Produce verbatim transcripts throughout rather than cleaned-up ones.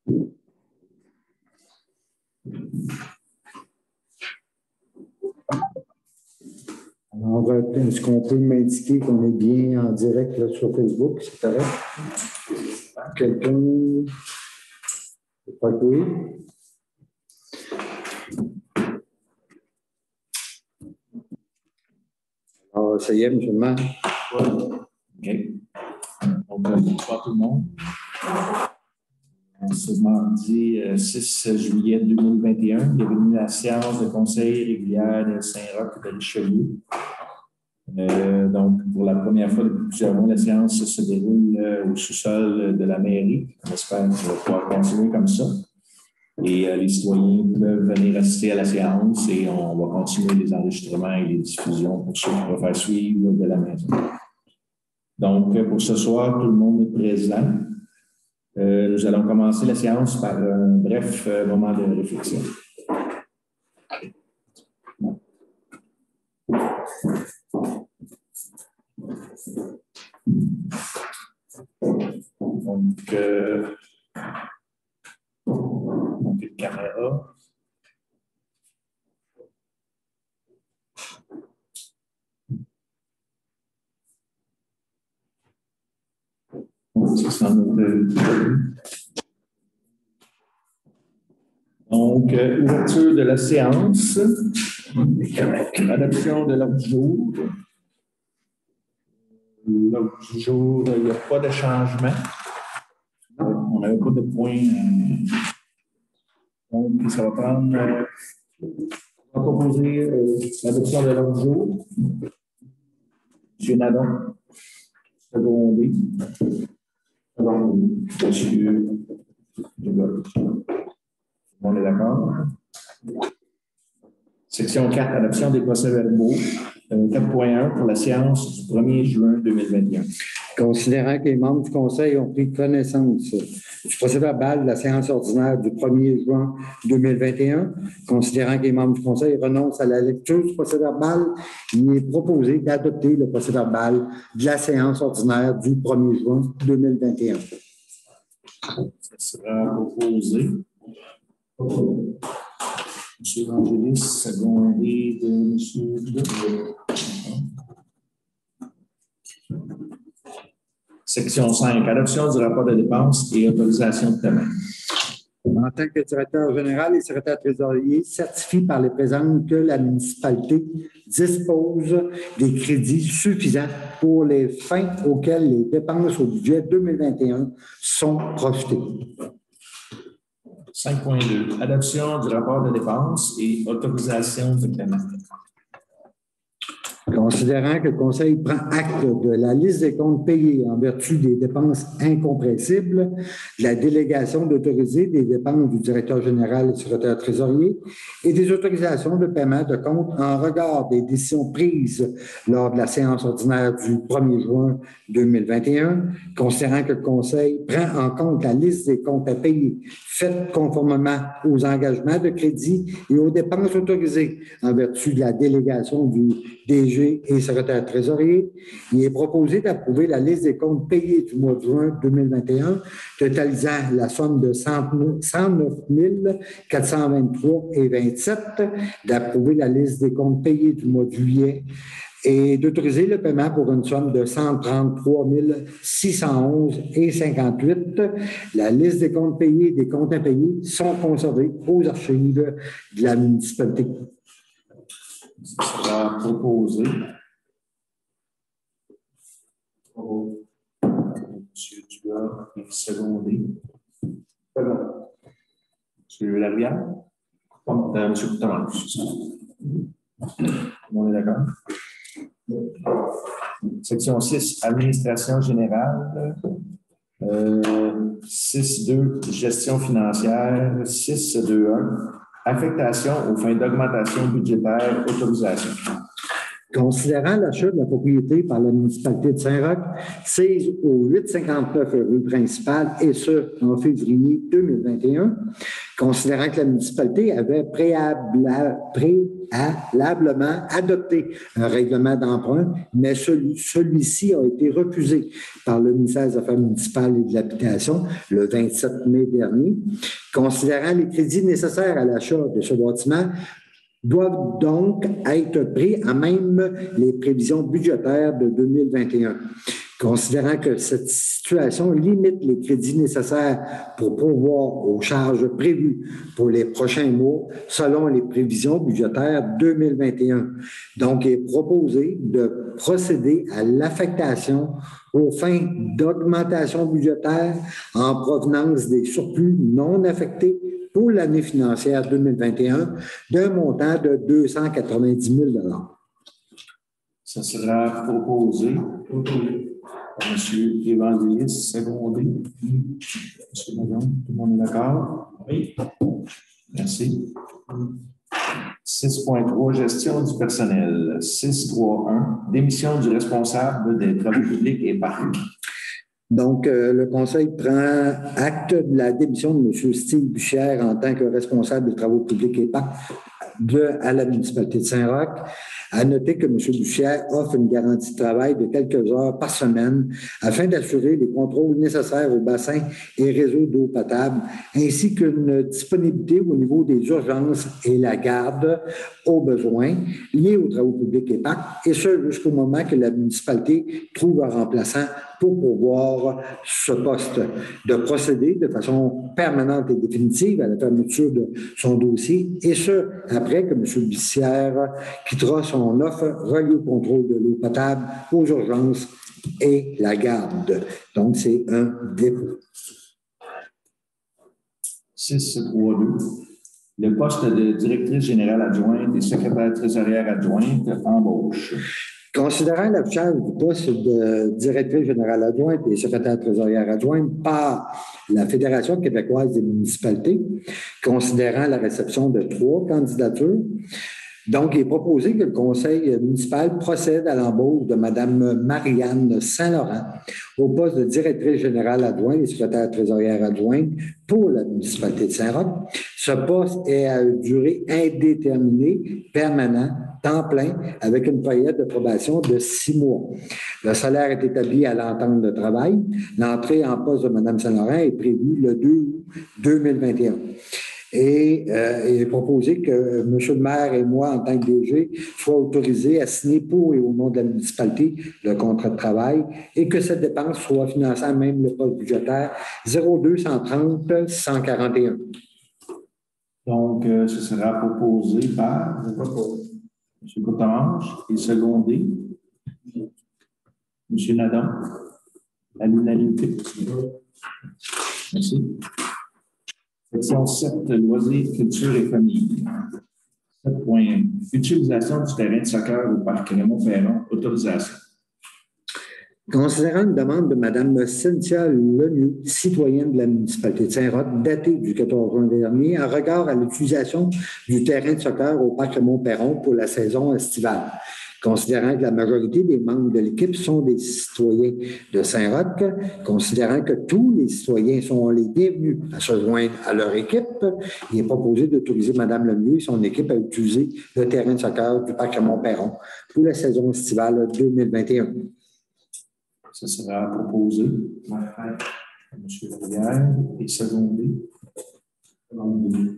Alors, est-ce qu'on peut m'indiquer qu'on est bien en direct là, sur Facebook, c'est correct? Quelqu'un? Je crois que oui. Alors, ça y est, M. le maire. OK. Donc, bonsoir tout le monde. Ce mardi euh, six juillet deux mille vingt et un, il y avait eu la séance de conseil régulière de Saint-Roch de Richelieu. Euh, donc, pour la première fois depuis plusieurs mois, la séance se déroule euh, au sous-sol de la mairie. On espère qu'on va pouvoir continuer comme ça. Et euh, les citoyens peuvent venir assister à la séance et on va continuer les enregistrements et les diffusions pour ceux qui préfèrent suivre de la maison. Donc, pour ce soir, tout le monde est présent. Euh, nous allons commencer la séance par un bref euh, moment de réflexion. Donc, euh, monter la caméra. Donc, euh, ouverture de la séance, adoption de l'ordre du jour. L'ordre du jour, il n'y a pas de changement. On n'avait pas de point. Euh, donc, ça va prendre. Euh, on va proposer euh, l'adoption de l'ordre du jour. M. Nadon, secondé. Monsieur Dugol. On est d'accord? Section quatre, adoption des procès-verbaux. Euh, quatre point un pour la séance du premier juin deux mille vingt et un. Considérant que les membres du Conseil ont pris connaissance du procès-verbal de la séance ordinaire du premier juin deux mille vingt et un, considérant que les membres du Conseil renoncent à la lecture du procès-verbal, il est proposé d'adopter le procès-verbal de la séance ordinaire du premier juin deux mille vingt et un. Ça sera proposé. M. Evangelis, secondé de M. Dugol. Section cinq, adoption du rapport de dépenses et autorisation de paiement. En tant que directeur général et secrétaire trésorier, certifie par les présentes que la municipalité dispose des crédits suffisants pour les fins auxquelles les dépenses au budget deux mille vingt et un sont projetées. cinq point deux, adoption du rapport de dépenses et autorisation de paiement. Considérant que le Conseil prend acte de la liste des comptes payés en vertu des dépenses incompressibles, de la délégation d'autoriser des dépenses du directeur général et secrétaire trésorier et des autorisations de paiement de compte en regard des décisions prises lors de la séance ordinaire du premier juin deux mille vingt et un, considérant que le Conseil prend en compte la liste des comptes à payer faite conformément aux engagements de crédit et aux dépenses autorisées en vertu de la délégation du D G et secrétaire trésorier, il est proposé d'approuver la liste des comptes payés du mois de juin deux mille vingt et un, totalisant la somme de cent neuf mille quatre cent vingt-trois virgule vingt-sept, d'approuver la liste des comptes payés du mois de juillet et d'autoriser le paiement pour une somme de cent trente-trois mille six cent onze virgule cinquante-huit. La liste des comptes payés et des comptes impayés sont conservés aux archives de la municipalité. Ça sera proposé. Oh. M. Dugol est secondé. M. Labrière. Euh, M. Coutamant. On est d'accord? Section six, administration générale. Euh, six deux, gestion financière. six deux un, affectation aux fins d'augmentation budgétaire, autorisation. Considérant l'achat de la propriété par la municipalité de Saint-Roch, seize au huit cent cinquante-neuf rue principale, et ce, en février deux mille vingt et un, considérant que la municipalité avait préalable, préalablement adopté un règlement d'emprunt, mais celui, celui-ci a été refusé par le ministère des Affaires municipales et de l'Habitation le vingt-sept mai dernier, considérant les crédits nécessaires à l'achat de ce bâtiment doivent donc être pris à même les prévisions budgétaires de deux mille vingt et un. Considérant que cette situation limite les crédits nécessaires pour pourvoir aux charges prévues pour les prochains mois selon les prévisions budgétaires deux mille vingt et un. Donc, il est proposé de procéder à l'affectation aux fins d'augmentation budgétaire en provenance des surplus non affectés pour l'année financière deux mille vingt et un d'un montant de deux cent quatre-vingt-dix mille dollars. Ça sera proposé par M. Évangéliste, secondé. M. Madame, tout le monde est d'accord? Oui. Merci. six point trois, gestion du personnel. six point un, démission du responsable des travaux publics et parcs. Donc, euh, le Conseil prend acte de la démission de M. Steve Buchère en tant que responsable des travaux publics et parcs de, à la municipalité de Saint-Roch. À noter que M. Buchère offre une garantie de travail de quelques heures par semaine afin d'assurer les contrôles nécessaires au bassin et réseau d'eau potable, ainsi qu'une disponibilité au niveau des urgences et la garde aux besoins liés aux travaux publics et parcs, et ce jusqu'au moment que la municipalité trouve un remplaçant pour pourvoir ce poste, de procéder de façon permanente et définitive à la fermeture de son dossier, et ce, après que M. Buchère quittera son offre reliée au contrôle de l'eau potable, aux urgences et la garde. Donc, c'est un dépôt. six point deux. Le poste de directrice générale adjointe et secrétaire trésorière adjointe embauche. Considérant l'affichage du poste de directrice générale adjointe et secrétaire trésorière adjointe par la Fédération québécoise des municipalités, considérant la réception de trois candidatures, donc, il est proposé que le conseil municipal procède à l'embauche de Mme Marianne Saint-Laurent au poste de directrice générale adjointe et secrétaire trésorière adjointe pour la municipalité de Saint-Roch. Ce poste est à durée indéterminée, permanent, temps plein, avec une période de probation de six mois. Le salaire est établi à l'entente de travail. L'entrée en poste de Mme Saint-Laurent est prévue le deux août deux mille vingt et un. Et euh, il est proposé que M. le maire et moi, en tant que D G, soient autorisés à signer pour et au nom de la municipalité le contrat de travail et que cette dépense soit financée à même le poste budgétaire zéro deux cent trente cent quarante et un. Donc, euh, ce sera proposé par M. Courtemanche et secondé M. Nadon à l'unanimité. Merci. Section sept, loisirs, culture et famille. sept point un. Utilisation du terrain de soccer au parc Raymond-Perron. Autorisation. Considérant une demande de Mme Cynthia Lemieux, citoyenne de la municipalité de Saint-Roch, datée du quatorze juin dernier, en regard à l'utilisation du terrain de soccer au parc Raymond-Perron pour la saison estivale. Considérant que la majorité des membres de l'équipe sont des citoyens de Saint-Roch, considérant que tous les citoyens sont les bienvenus à se joindre à leur équipe, il est proposé d'autoriser Mme Lemieux et son équipe à utiliser le terrain de soccer du parc Raymond-Perron pour la saison estivale deux mille vingt et un. Ce sera proposé par M. Rivière et secondé par M.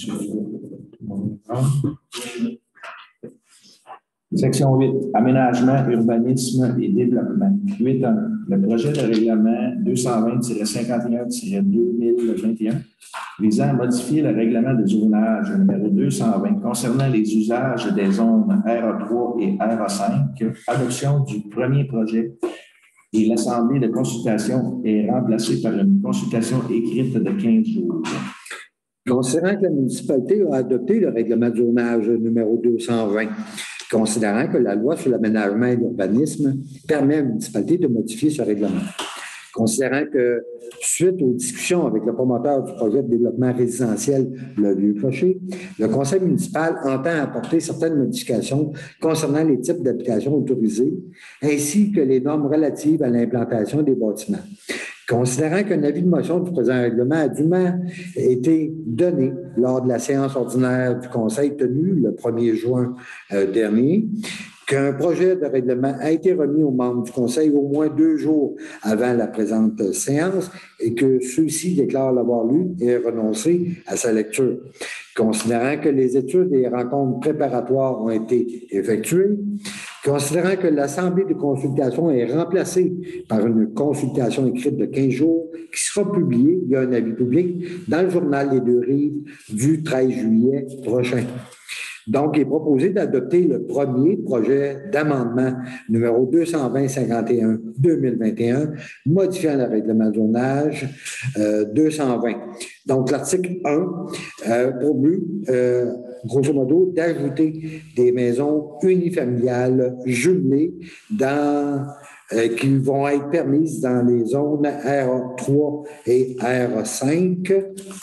Section huit, aménagement, urbanisme et développement. huit un. Le projet de règlement deux cent vingt tiret cinquante et un deux mille vingt et un visant à modifier le règlement de zonage numéro deux cent vingt concernant les usages des zones R A trois et R A cinq, adoption du premier projet et l'Assemblée de consultation est remplacée par une consultation écrite de quinze jours. Considérant que la municipalité a adopté le règlement de zonage numéro deux cent vingt, considérant que la loi sur l'aménagement et l'urbanisme permet à la municipalité de modifier ce règlement. Considérant que, suite aux discussions avec le promoteur du projet de développement résidentiel Le Vieux-Clocher, le conseil municipal entend apporter certaines modifications concernant les types d'habitations autorisées, ainsi que les normes relatives à l'implantation des bâtiments. Considérant qu'un avis de motion du présent règlement a dûment été donné lors de la séance ordinaire du Conseil tenue le premier juin euh, dernier, qu'un projet de règlement a été remis aux membres du Conseil au moins deux jours avant la présente séance et que ceux-ci déclarent l'avoir lu et renoncé à sa lecture. Considérant que les études et rencontres préparatoires ont été effectuées, considérant que l'Assemblée de consultation est remplacée par une consultation écrite de quinze jours qui sera publiée via un avis public dans le journal Les Deux-Rives du treize juillet prochain. Donc, il est proposé d'adopter le premier projet d'amendement numéro deux cent vingt cinquante et un deux mille vingt et un, modifiant le règlement de zonage euh, deux cent vingt. Donc, l'article un, euh, pour but, euh, grosso modo, d'ajouter des maisons unifamiliales jumelées dans euh, qui vont être permises dans les zones R A trois et R A cinq.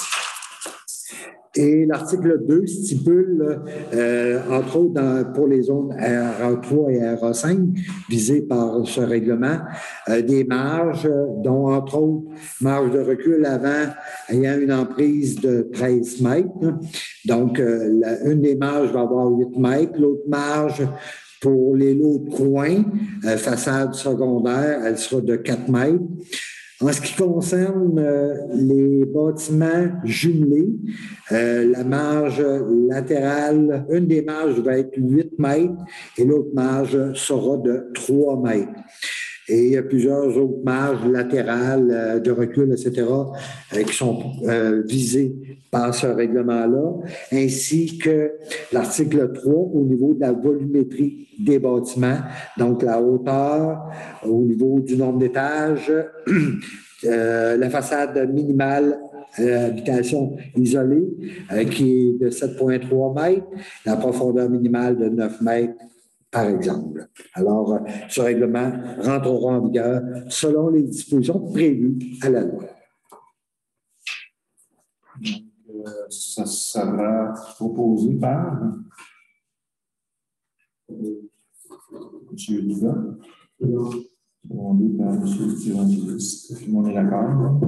Et l'article deux stipule, euh, entre autres, dans, pour les zones R A trois et R A cinq visées par ce règlement, euh, des marges, dont, entre autres, marge de recul avant ayant une emprise de treize mètres. Donc, euh, la, une des marges va avoir huit mètres, l'autre marge pour les lots de coin, euh, façade secondaire, elle sera de quatre mètres. En ce qui concerne euh, les bâtiments jumelés, euh, la marge latérale, une des marges va être huit mètres et l'autre marge sera de trois mètres. Et il y a plusieurs autres marges latérales euh, de recul, et cetera, euh, qui sont euh, visées par ce règlement-là, ainsi que l'article trois au niveau de la volumétrie des bâtiments, donc la hauteur au niveau du nombre d'étages, euh, la façade minimale euh, habitation isolée euh, qui est de sept virgule trois mètres, la profondeur minimale de neuf mètres, par exemple. Alors, ce règlement rentrera en vigueur selon les dispositions prévues à la loi. Donc, euh, ça sera proposé par euh, M. Dugas, demandé par M. Évangéliste. Tout le monde est d'accord?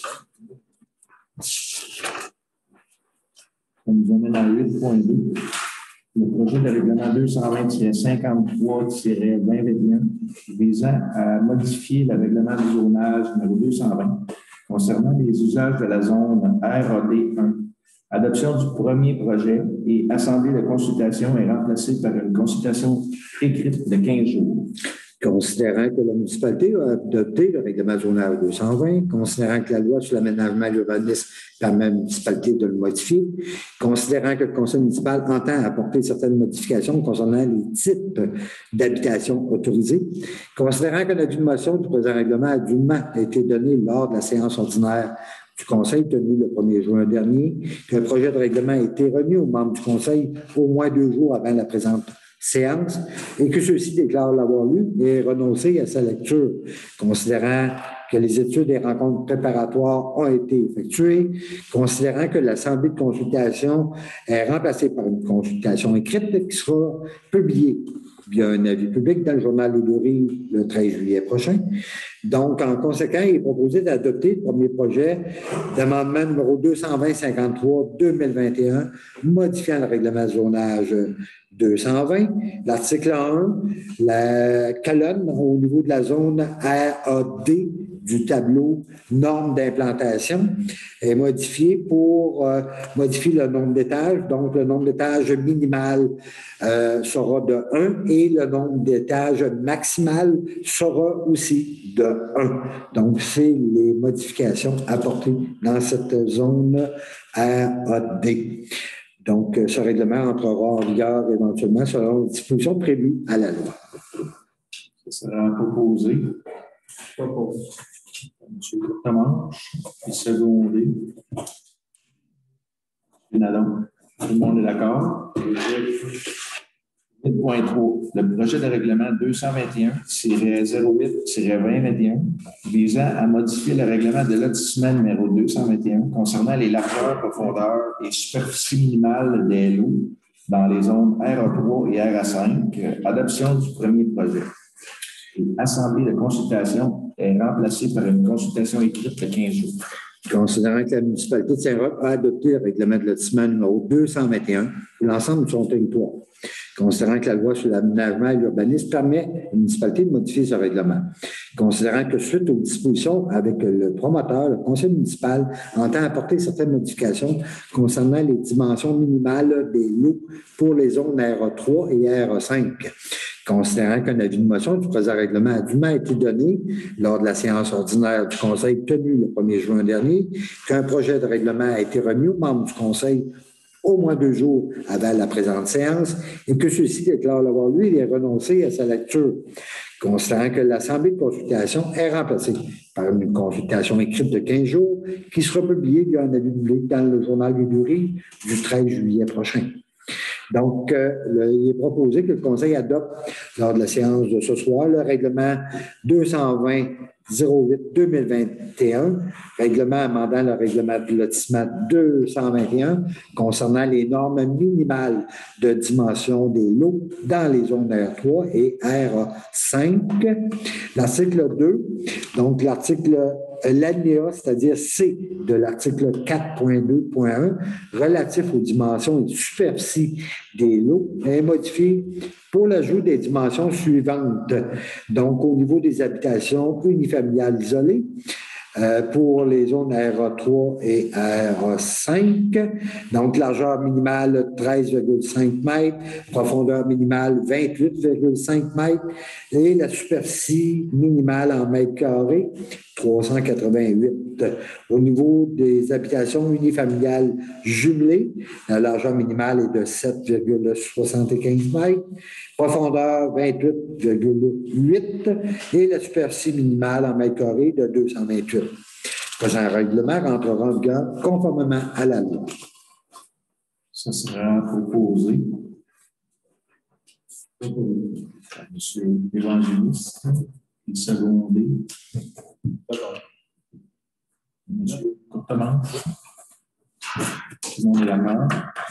Ça nous amène à huit point deux. Le projet de règlement deux cent vingt cinquante-trois vingt vingt et un visant à modifier le règlement du zonage numéro deux cent vingt concernant les usages de la zone R A D un. Adoption du premier projet et assemblée de consultation est remplacée par une consultation écrite de quinze jours. Considérant que la municipalité a adopté le règlement zonage deux cent vingt, considérant que la loi sur l'aménagement et l'urbanisme permet à la municipalité de le modifier, considérant que le conseil municipal entend apporter certaines modifications concernant les types d'habitations autorisées, considérant que l'avis de motion du présent règlement a dûment été donné lors de la séance ordinaire du Conseil tenue le premier juin dernier, que le projet de règlement a été remis aux membres du Conseil au moins deux jours avant la présente séance et que ceux-ci déclarent l'avoir lu et renoncé à sa lecture, considérant que les études et rencontres préparatoires ont été effectuées, considérant que l'Assemblée de consultation est remplacée par une consultation écrite qui sera publiée via un avis public dans le journal Les Deux-Rives le treize juillet prochain. Donc, en conséquence, il est proposé d'adopter le premier projet d'amendement numéro deux cent vingt cinquante-trois deux mille vingt et un, modifiant le règlement de zonage deux cent vingt. L'article un, la colonne au niveau de la zone R A D du tableau normes d'implantation est modifié pour euh, modifier le nombre d'étages. Donc, le nombre d'étages minimal euh, sera de un et le nombre d'étages maximal sera aussi de un. Donc, c'est les modifications apportées dans cette zone R A D. Donc, ce règlement entrera en vigueur éventuellement selon les dispositions prévues à la loi. Ça sera proposé. Proposé. M. Courtemanche, et secondé. Nadon. Tout le monde est d'accord? huit point trois. Le projet de règlement deux cent vingt et un zéro huit vingt vingt et un visant à modifier le règlement de lotissement numéro deux cent vingt et un concernant les largeurs, profondeurs et superficie minimale des lots dans les zones R A trois et R A cinq. Adoption du premier projet. Et assemblée de consultation est remplacée par une consultation écrite de quinze jours. Considérant que la municipalité de Saint-Roch a adopté le règlement de lotissement numéro deux cent vingt et un pour l'ensemble de son territoire. Considérant que la loi sur l'aménagement et l'urbanisme permet à la municipalité de modifier ce règlement. Considérant que suite aux dispositions avec le promoteur, le conseil municipal entend apporter certaines modifications concernant les dimensions minimales des lots pour les zones R A trois et R A cinq. Considérant qu'un avis de motion du présent règlement a dûment été donné lors de la séance ordinaire du Conseil tenue le premier juin dernier, qu'un projet de règlement a été remis aux membres du Conseil au moins deux jours avant la présente séance et que ceux-ci déclarent l'avoir lu et renoncé à sa lecture. Considérant que l'Assemblée de consultation est remplacée par une consultation écrite de quinze jours qui sera publiée via un avis public dans le journal Vidurie du treize juillet prochain. Donc, euh, le, il est proposé que le Conseil adopte, lors de la séance de ce soir, le règlement deux cent vingt zéro huit deux mille vingt et un, règlement amendant le règlement de lotissement deux cent vingt et un concernant les normes minimales de dimension des lots dans les zones R trois et R cinq. L'article deux, donc l'article l'alinéa, c'est-à-dire C de l'article quatre point deux point un, relatif aux dimensions et superficies des lots, est modifié pour l'ajout des dimensions suivantes. Donc, au niveau des habitations unifamiliales isolées, euh, pour les zones R A trois et R A cinq, donc largeur minimale treize virgule cinq mètres, profondeur minimale vingt-huit virgule cinq mètres et la superficie minimale en mètres carrés trois cent quatre-vingt-huit. Au niveau des habitations unifamiliales jumelées, la largeur minimale est de sept virgule soixante-quinze mètres, profondeur vingt-huit virgule huit et la superficie minimale en mètres carrés de deux cent vingt-huit. Le présent règlement rentrera en vigueur conformément à la loi. Ça sera proposé par M. l'évangéliste et secondé M. Courtemanche. Tout le monde est d'accord.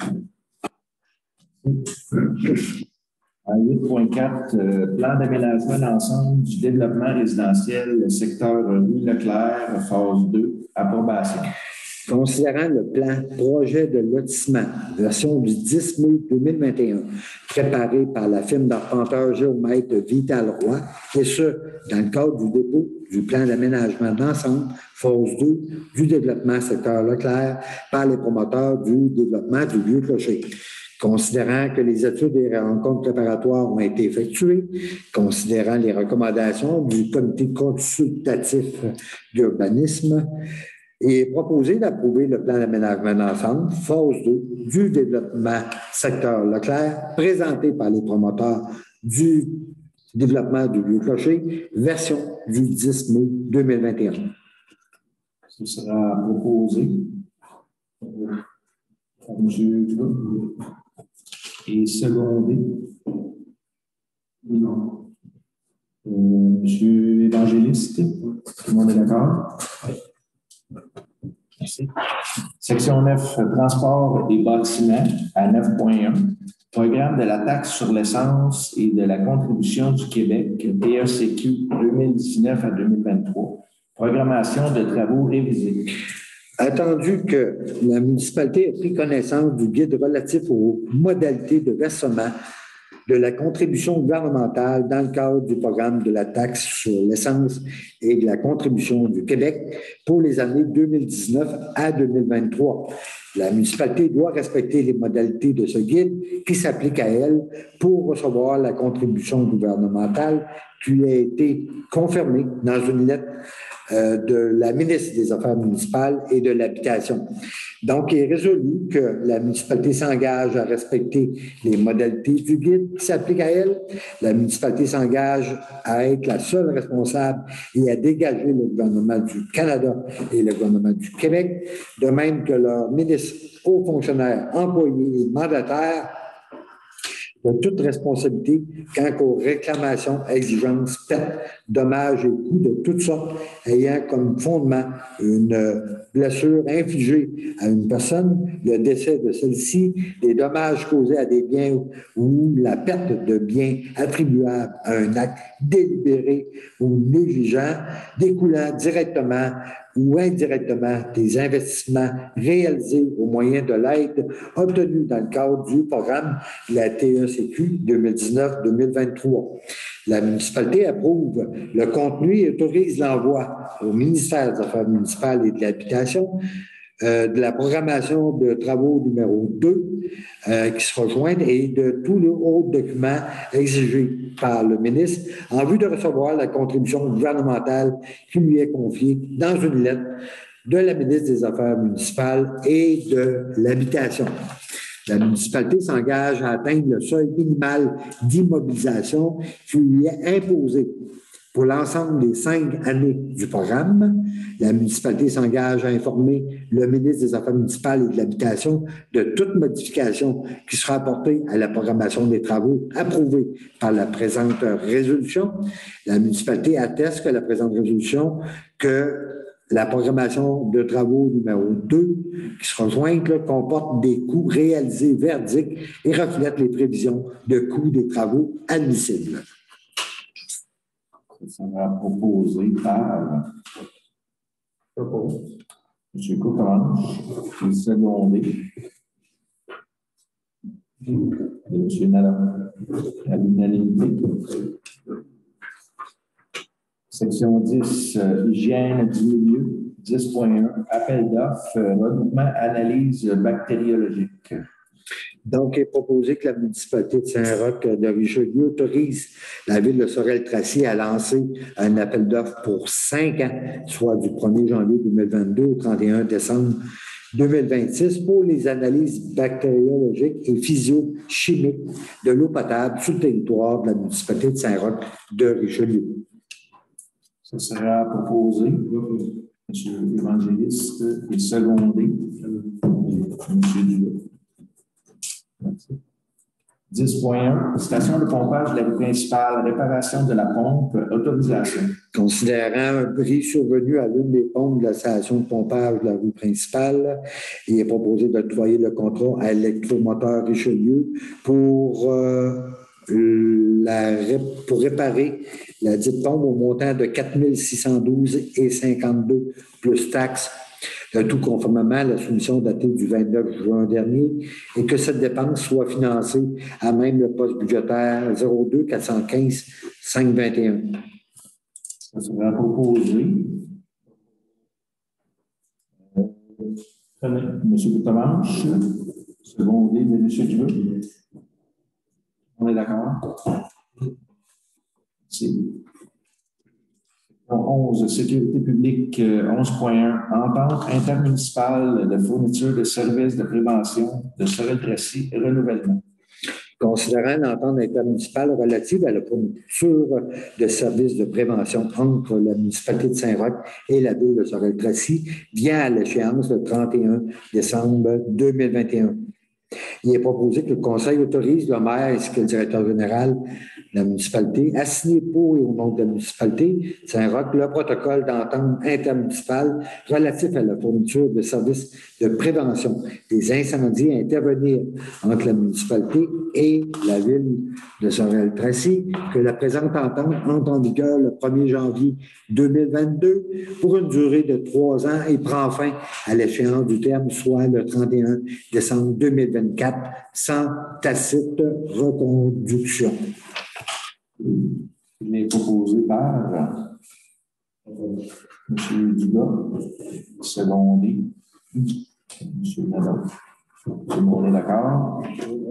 À huit point quatre, euh, plan d'aménagement d'ensemble du développement résidentiel, le secteur rue Leclerc, phase deux, approbation. Considérant le plan projet de lotissement, version du dix mai deux mille vingt et un, préparé par la firme d'arpenteur géomètre Vital Roy, et ce, dans le cadre du dépôt du plan d'aménagement d'ensemble, phase deux, du développement secteur Leclerc, par les promoteurs du développement du Vieux-Clocher. Considérant que les études et rencontres préparatoires ont été effectuées, considérant les recommandations du comité consultatif d'urbanisme, et proposé d'approuver le plan d'aménagement d'ensemble, phase deux, du développement secteur Leclerc, présenté par les promoteurs du développement du Vieux-Clocher, version du dix mai deux mille vingt et un. Ce sera proposé par M. Dubois et secondé. Non. Euh, M. l'évangéliste, tout le monde est d'accord? Merci. Section neuf, transport et bâtiments à neuf point un. Programme de la taxe sur l'essence et de la contribution du Québec, T E C Q deux mille dix-neuf à deux mille vingt-trois. Programmation de travaux révisés. Attendu que la municipalité ait pris connaissance du guide relatif aux modalités de versement de la contribution gouvernementale dans le cadre du programme de la taxe sur l'essence et de la contribution du Québec pour les années deux mille dix-neuf à deux mille vingt-trois. La municipalité doit respecter les modalités de ce guide qui s'applique à elle pour recevoir la contribution gouvernementale qui a été confirmée dans une lettre euh, de la ministre des Affaires municipales et de l'Habitation. Donc, il est résolu que la municipalité s'engage à respecter les modalités du guide qui s'appliquent à elle. La municipalité s'engage à être la seule responsable et à dégager le gouvernement du Canada et le gouvernement du Québec, de même que leurs ministres, hauts fonctionnaires, employés et mandataires de toute responsabilité quant aux réclamations, exigences, pertes, dommages et coûts de toutes sortes ayant comme fondement une blessure infligée à une personne, le décès de celle-ci, les dommages causés à des biens ou la perte de biens attribuables à un acte délibéré ou négligent découlant directement ou indirectement des investissements réalisés au moyen de l'aide obtenue dans le cadre du programme de la T E C Q deux mille dix-neuf deux mille vingt-trois. La municipalité approuve le contenu et autorise l'envoi au ministère des Affaires municipales et de l'Habitation euh, de la programmation de travaux numéro deux euh, qui sera jointe et de tous les autres documents exigés par le ministre en vue de recevoir la contribution gouvernementale qui lui est confiée dans une lettre de la ministre des Affaires municipales et de l'Habitation. La municipalité s'engage à atteindre le seuil minimal d'immobilisation qui lui est imposé. Pour l'ensemble des cinq années du programme, la municipalité s'engage à informer le ministre des Affaires municipales et de l'Habitation de toute modification qui sera apportée à la programmation des travaux approuvés par la présente résolution. La municipalité atteste que la présente résolution, que la programmation de travaux numéro deux, qui sera jointe, là, comporte des coûts réalisés verdicts et reflète les prévisions de coûts des travaux admissibles. Ça sera proposé par M. Coutances, et secondé de M. Nadal, à l'unanimité. Section dix, euh, hygiène du milieu, dix point un, appel d'offres, euh, regroupement, analyse bactériologique. Donc, il est proposé que la municipalité de Saint-Roch de Richelieu autorise la ville de Sorel-Tracy à lancer un appel d'offres pour cinq ans, soit du premier janvier deux mille vingt-deux au trente et un décembre deux mille vingt-six, pour les analyses bactériologiques et physio-chimiques de l'eau potable sur le territoire de la municipalité de Saint-Roch de Richelieu. Ça sera proposé, M. l'évangéliste, et secondé, M. Dubé. dix point un, station de pompage de la rue principale, réparation de la pompe, autorisation. Considérant un bris survenu à l'une des pompes de la station de pompage de la rue principale, il est proposé d'octroyer le contrat à Électromoteur Richelieu pour, euh, la, pour réparer la dite pompe au montant de quatre mille six cent douze virgule cinquante-deux plus taxes, le tout conformément à la soumission datée du vingt-neuf juin dernier, et que cette dépense soit financée à même le poste budgétaire zéro deux quatre cent quinze cinq cent vingt et un. Ça sera proposé. M. Coutances, secondé de M. Dubé. On est d'accord? Merci. onze, sécurité publique, onze point un, entente intermunicipale de fourniture de services de prévention de Sorel-Tracy et renouvellement. Considérant l'entente intermunicipale relative à la fourniture de services de prévention entre la municipalité de Saint-Roch et la ville de Sorel-Tracy vient à l'échéance le trente et un décembre deux mille vingt et un. Il est proposé que le Conseil autorise le maire ainsi que le directeur général de la municipalité à signer pour et au nom de la municipalité Saint-Roch le protocole d'entente intermunicipale relatif à la fourniture de services de prévention des incendies à intervenir entre la municipalité et la ville de Sorel-Tracy, que la présente entente entre en vigueur le premier janvier deux mille vingt-deux pour une durée de trois ans et prend fin à l'échéance du terme, soit le trente et un décembre deux mille vingt-quatre, sans tacite reconduction. Il est proposé par M. Dugas, secondé, M. Nadal. Tout le monde est d'accord.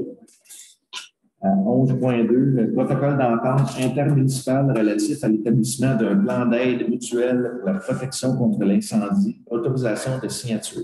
onze point deux, le protocole d'entente intermunicipale relatif à l'établissement d'un plan d'aide mutuelle pour la protection contre l'incendie. Autorisation de signature.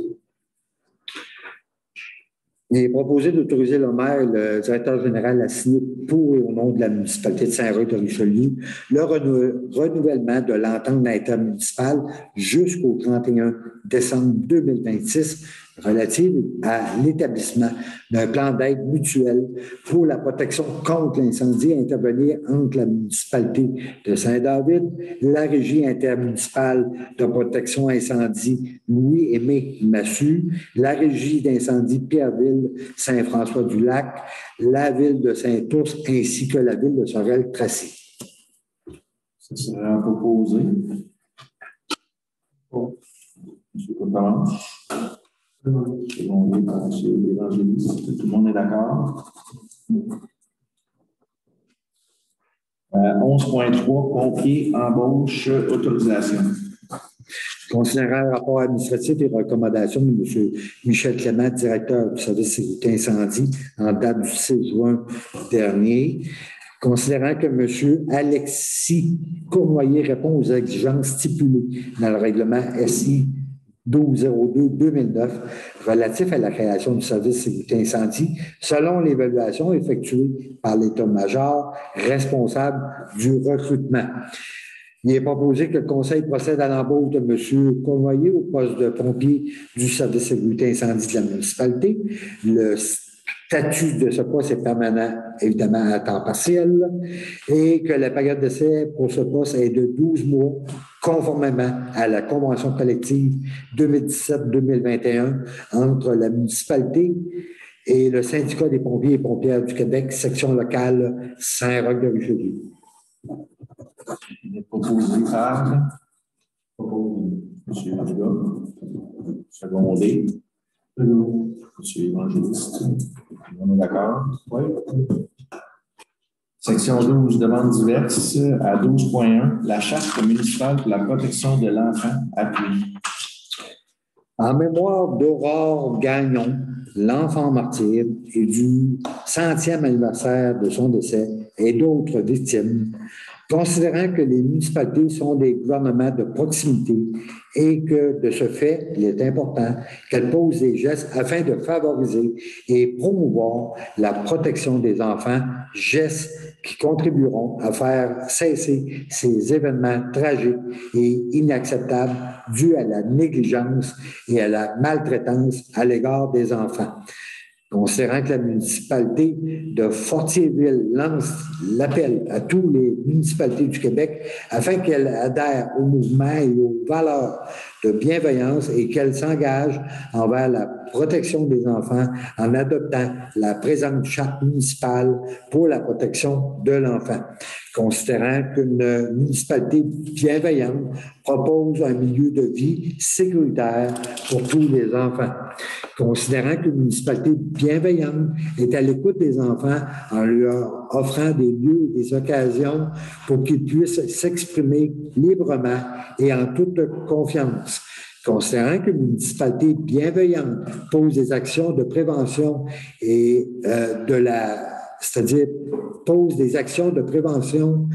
Il est proposé d'autoriser le maire et le directeur général à signer pour et au nom de la municipalité de Saint-Roch de Richelieu le renou renouvellement de l'entente intermunicipale jusqu'au trente et un décembre deux mille vingt-six relative à l'établissement d'un plan d'aide mutuel pour la protection contre l'incendie à intervenir entre la municipalité de Saint-David, la Régie intermunicipale de protection incendie Louis-Aimé Massu, la Régie d'incendie Pierreville-Saint-François-du-Lac, la ville de Saint-Ours ainsi que la ville de Sorel-Tracy. Ça sera proposé. Bon. M. Courtemanche. Secondé par M. Évangéliste. Tout le monde est d'accord? Euh, onze point trois, pompiers, embauche, autorisation. Considérant le rapport administratif et recommandations de M. Michel Clément, directeur du service sécurité incendie, en date du six juin dernier, considérant que M. Alexis Cournoyer répond aux exigences stipulées dans le règlement S I douze zéro deux deux mille neuf relatif à la création du service sécurité incendie selon l'évaluation effectuée par l'état-major responsable du recrutement. Il est proposé que le Conseil procède à l'embauche de M. Cournoyer au poste de pompier du service sécurité incendie de la municipalité. Le statut de ce poste est permanent, évidemment, à temps partiel, et que la période d'essai pour ce poste est de douze mois, conformément à la convention collective deux mille dix-sept deux mille vingt et un entre la municipalité et le syndicat des pompiers et pompières du Québec, section locale Saint-Roch-de-Richelieu. Il est proposé par M. Dugas, secondé. M. Évangéliste. On est d'accord? Oui. Section douze, demande diverses à douze point un, la charte municipale pour la protection de l'enfant appui. En mémoire d'Aurore Gagnon, l'enfant martyr, et du centième anniversaire de son décès et d'autres victimes, considérant que les municipalités sont des gouvernements de proximité et que, de ce fait, il est important qu'elles posent des gestes afin de favoriser et promouvoir la protection des enfants, gestes qui contribueront à faire cesser ces événements tragiques et inacceptables dus à la négligence et à la maltraitance à l'égard des enfants. Considérant que la municipalité de Fortierville lance l'appel à toutes les municipalités du Québec afin qu'elles adhèrent au mouvement et aux valeurs de bienveillance et qu'elles s'engagent envers la protection des enfants en adoptant la présente charte municipale pour la protection de l'enfant. Considérant qu'une municipalité bienveillante propose un milieu de vie sécuritaire pour tous les enfants. Considérant qu'une municipalité bienveillante est à l'écoute des enfants en leur offrant des lieux et des occasions pour qu'ils puissent s'exprimer librement et en toute confiance. Considérant qu'une municipalité bienveillante pose des actions de prévention et euh, de la, c'est-à-dire pose des actions de prévention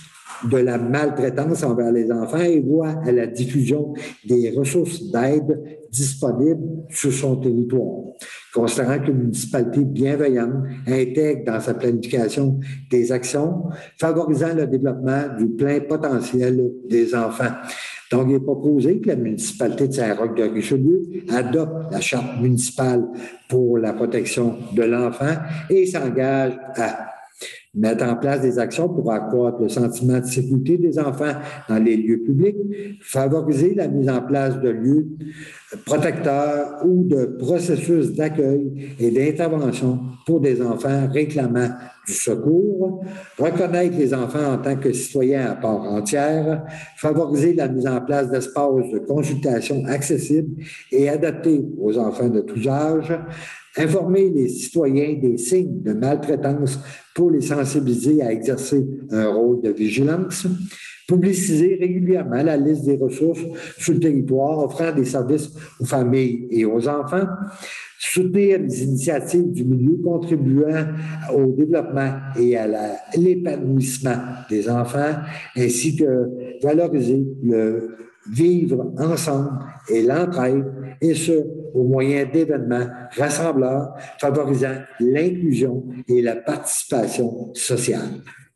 de la maltraitance envers les enfants et voit à la diffusion des ressources d'aide disponibles sur son territoire. Considérant qu'une municipalité bienveillante intègre dans sa planification des actions favorisant le développement du plein potentiel des enfants. Donc, il est proposé que la municipalité de Saint-Roch-de-Richelieu adopte la charte municipale pour la protection de l'enfant et s'engage à mettre en place des actions pour accroître le sentiment de sécurité des enfants dans les lieux publics, favoriser la mise en place de lieux protecteurs ou de processus d'accueil et d'intervention pour des enfants réclamant du secours, reconnaître les enfants en tant que citoyens à part entière, favoriser la mise en place d'espaces de consultation accessibles et adaptés aux enfants de tous âges, informer les citoyens des signes de maltraitance pour les sensibiliser à exercer un rôle de vigilance, publiciser régulièrement la liste des ressources sur le territoire offrant des services aux familles et aux enfants, soutenir les initiatives du milieu contribuant au développement et à la, l'épanouissement des enfants, ainsi que valoriser le vivre ensemble et l'entraide, et ce, au moyen d'événements rassembleurs favorisant l'inclusion et la participation sociale.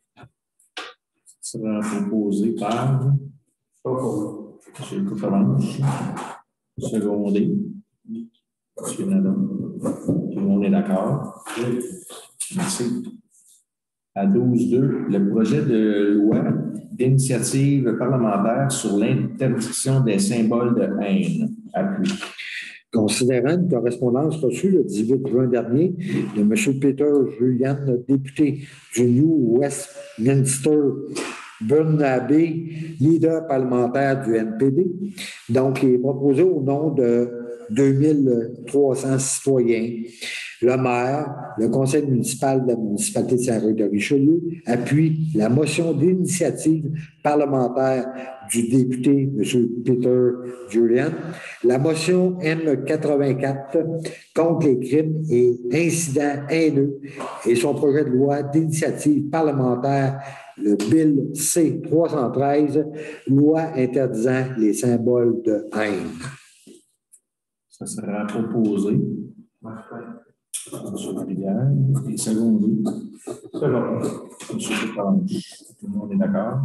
Ça sera proposé par M. Courtemanche, secondé. Monsieur Nadon. Tout le monde est d'accord? Merci. À douze deux, le projet de loi d'initiative parlementaire sur l'interdiction des symboles de haine. Appui. Considérant une correspondance reçue le dix-huit juin dernier de M. Peter Julian, député du New Westminster Burnaby, leader parlementaire du N P D, donc il est proposé au nom de deux mille trois cents citoyens. Le maire, le conseil municipal de la municipalité de Saint-Roch-de-Richelieu appuie la motion d'initiative parlementaire du député M. Peter Julian, la motion M quatre-vingt-quatre contre les crimes et incidents haineux et son projet de loi d'initiative parlementaire, le Bill C trois cent treize, loi interdisant les symboles de haine. Ça sera proposé. Monsieur Rivière, et secondé. Second. Monsieur Pétanche. Tout le monde est d'accord?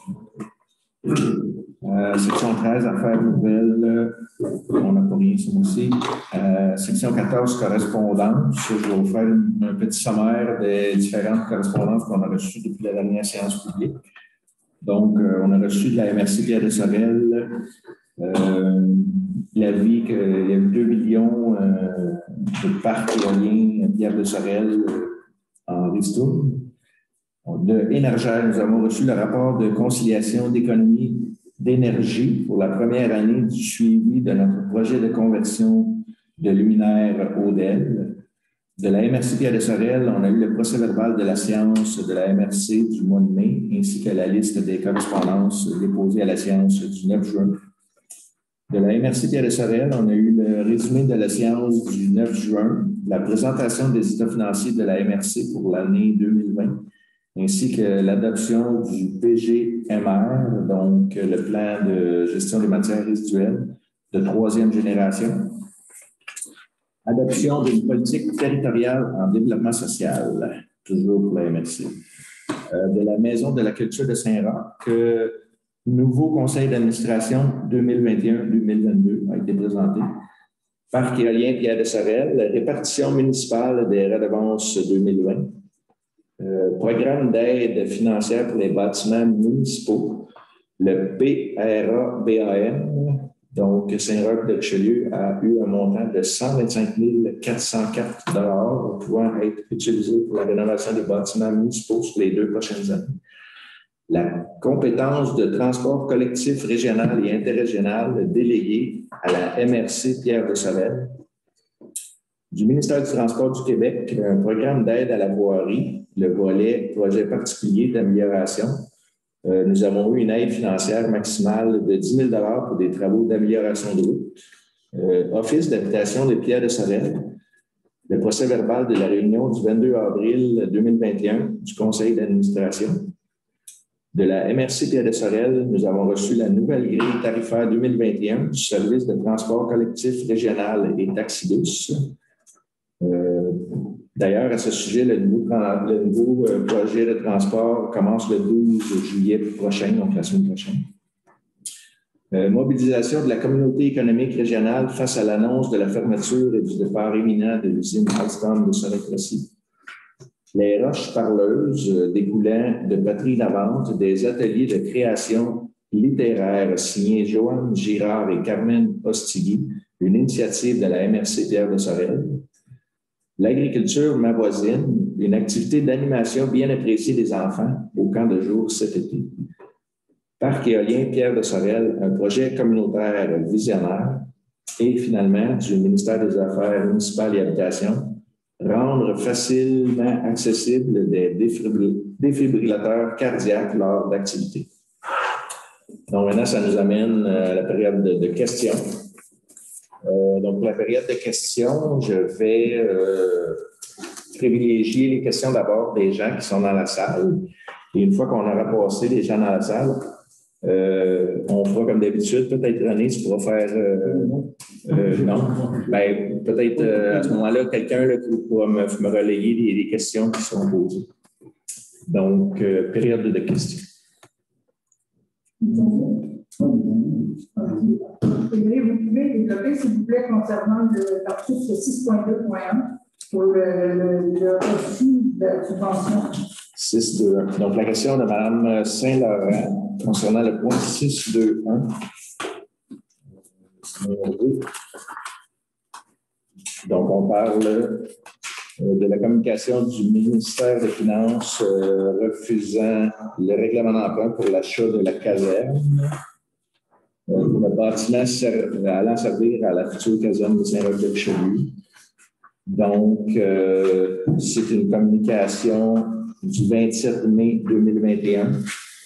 Euh, section treize, affaires nouvelles. On n'a pas rien, c'est aussi. Euh, section quatorze, correspondance. Je vais vous faire un petit sommaire des différentes correspondances qu'on a reçues depuis la dernière séance publique. Donc, euh, on a reçu de la M R C Pierre de Sorel euh, l'avis qu'il y a deux millions euh, de parcs éoliens Pierre de Sorel euh, en ristourne. De Énergère, nous avons reçu le rapport de conciliation d'économie d'énergie pour la première année du suivi de notre projet de conversion de luminaires O D E L. De la M R C Pierre de Sorel, on a eu le procès-verbal de la séance de la M R C du mois de mai, ainsi que la liste des correspondances déposées à la séance du neuf juin. De la M R C Pierre de Sorel, on a eu le résumé de la séance du neuf juin, la présentation des états financiers de la M R C pour l'année deux mille vingt, ainsi que l'adoption du P G M R, donc le plan de gestion des matières résiduelles de troisième génération. Adoption d'une politique territoriale en développement social, toujours pour la M R C. Euh, de la Maison de la culture de Saint-Roch, euh, nouveau conseil d'administration deux mille vingt et un deux mille vingt-deux a été présenté. Parc éolien Pierre de Sorel, répartition municipale des redevances deux mille vingt. Euh, programme d'aide financière pour les bâtiments municipaux, le P R A B A M. Donc, Saint-Roch-de-Richelieu a eu un montant de cent vingt-cinq mille quatre cent quatre dollars pouvant être utilisé pour la rénovation des bâtiments municipaux sur les deux prochaines années. La compétence de transport collectif régional et interrégional déléguée à la M R C Pierre de Sorel. Du ministère du Transport du Québec, un programme d'aide à la voirie, le volet projet particulier d'amélioration. Euh, nous avons eu une aide financière maximale de dix mille dollars pour des travaux d'amélioration de route. Euh, Office d'habitation de Pierre de Sorel, le procès-verbal de la réunion du vingt-deux avril deux mille vingt et un du conseil d'administration. De la M R C Pierre de Sorel, nous avons reçu la nouvelle grille tarifaire deux mille vingt et un du service de transport collectif régional et Taxibus. Euh, D'ailleurs, à ce sujet, le nouveau, le nouveau euh, projet de transport commence le douze juillet prochain, donc la semaine prochaine. Euh, mobilisation de la communauté économique régionale face à l'annonce de la fermeture et du départ imminent de l'usine Alstom de Sorel-Tracy. Les roches parleuses euh, découlant de batteries d'avante des ateliers de création littéraire signés Joanne Girard et Carmen Ostigui, une initiative de la M R C Pierre de Sorel. L'agriculture ma voisine, une activité d'animation bien appréciée des enfants au camp de jour cet été. Parc éolien Pierre de Sorel, un projet communautaire visionnaire. Et finalement, du ministère des Affaires municipales et Habitation, rendre facilement accessible des défibrillateurs cardiaques lors d'activités. Donc maintenant, ça nous amène à la période de, de questions. Euh, donc, pour la période de questions, je vais euh, privilégier les questions d'abord des gens qui sont dans la salle. Et une fois qu'on aura passé les gens dans la salle, euh, on fera comme d'habitude. Peut-être, René, tu pourras faire... Euh, euh, non? Ben, peut-être euh, à ce moment-là, quelqu'un là, qui pourra me, me relayer les, les questions qui sont posées. Donc, euh, période de questions. Audrey, vous pouvez développer, s'il vous plaît, concernant l'article six point deux point un pour le, le, le reçu de la subvention. six deux un. Donc, la question de Mme Saint-Laurent concernant le point six deux un. Donc, on parle de la communication du ministère des Finances euh, refusant le règlement d'emprunt pour l'achat de la caserne. Euh, pour le bâtiment ser allant servir à la future caserne de Saint-Roch-de-Richelieu. Donc, euh, c'est une communication du vingt-sept mai deux mille vingt et un.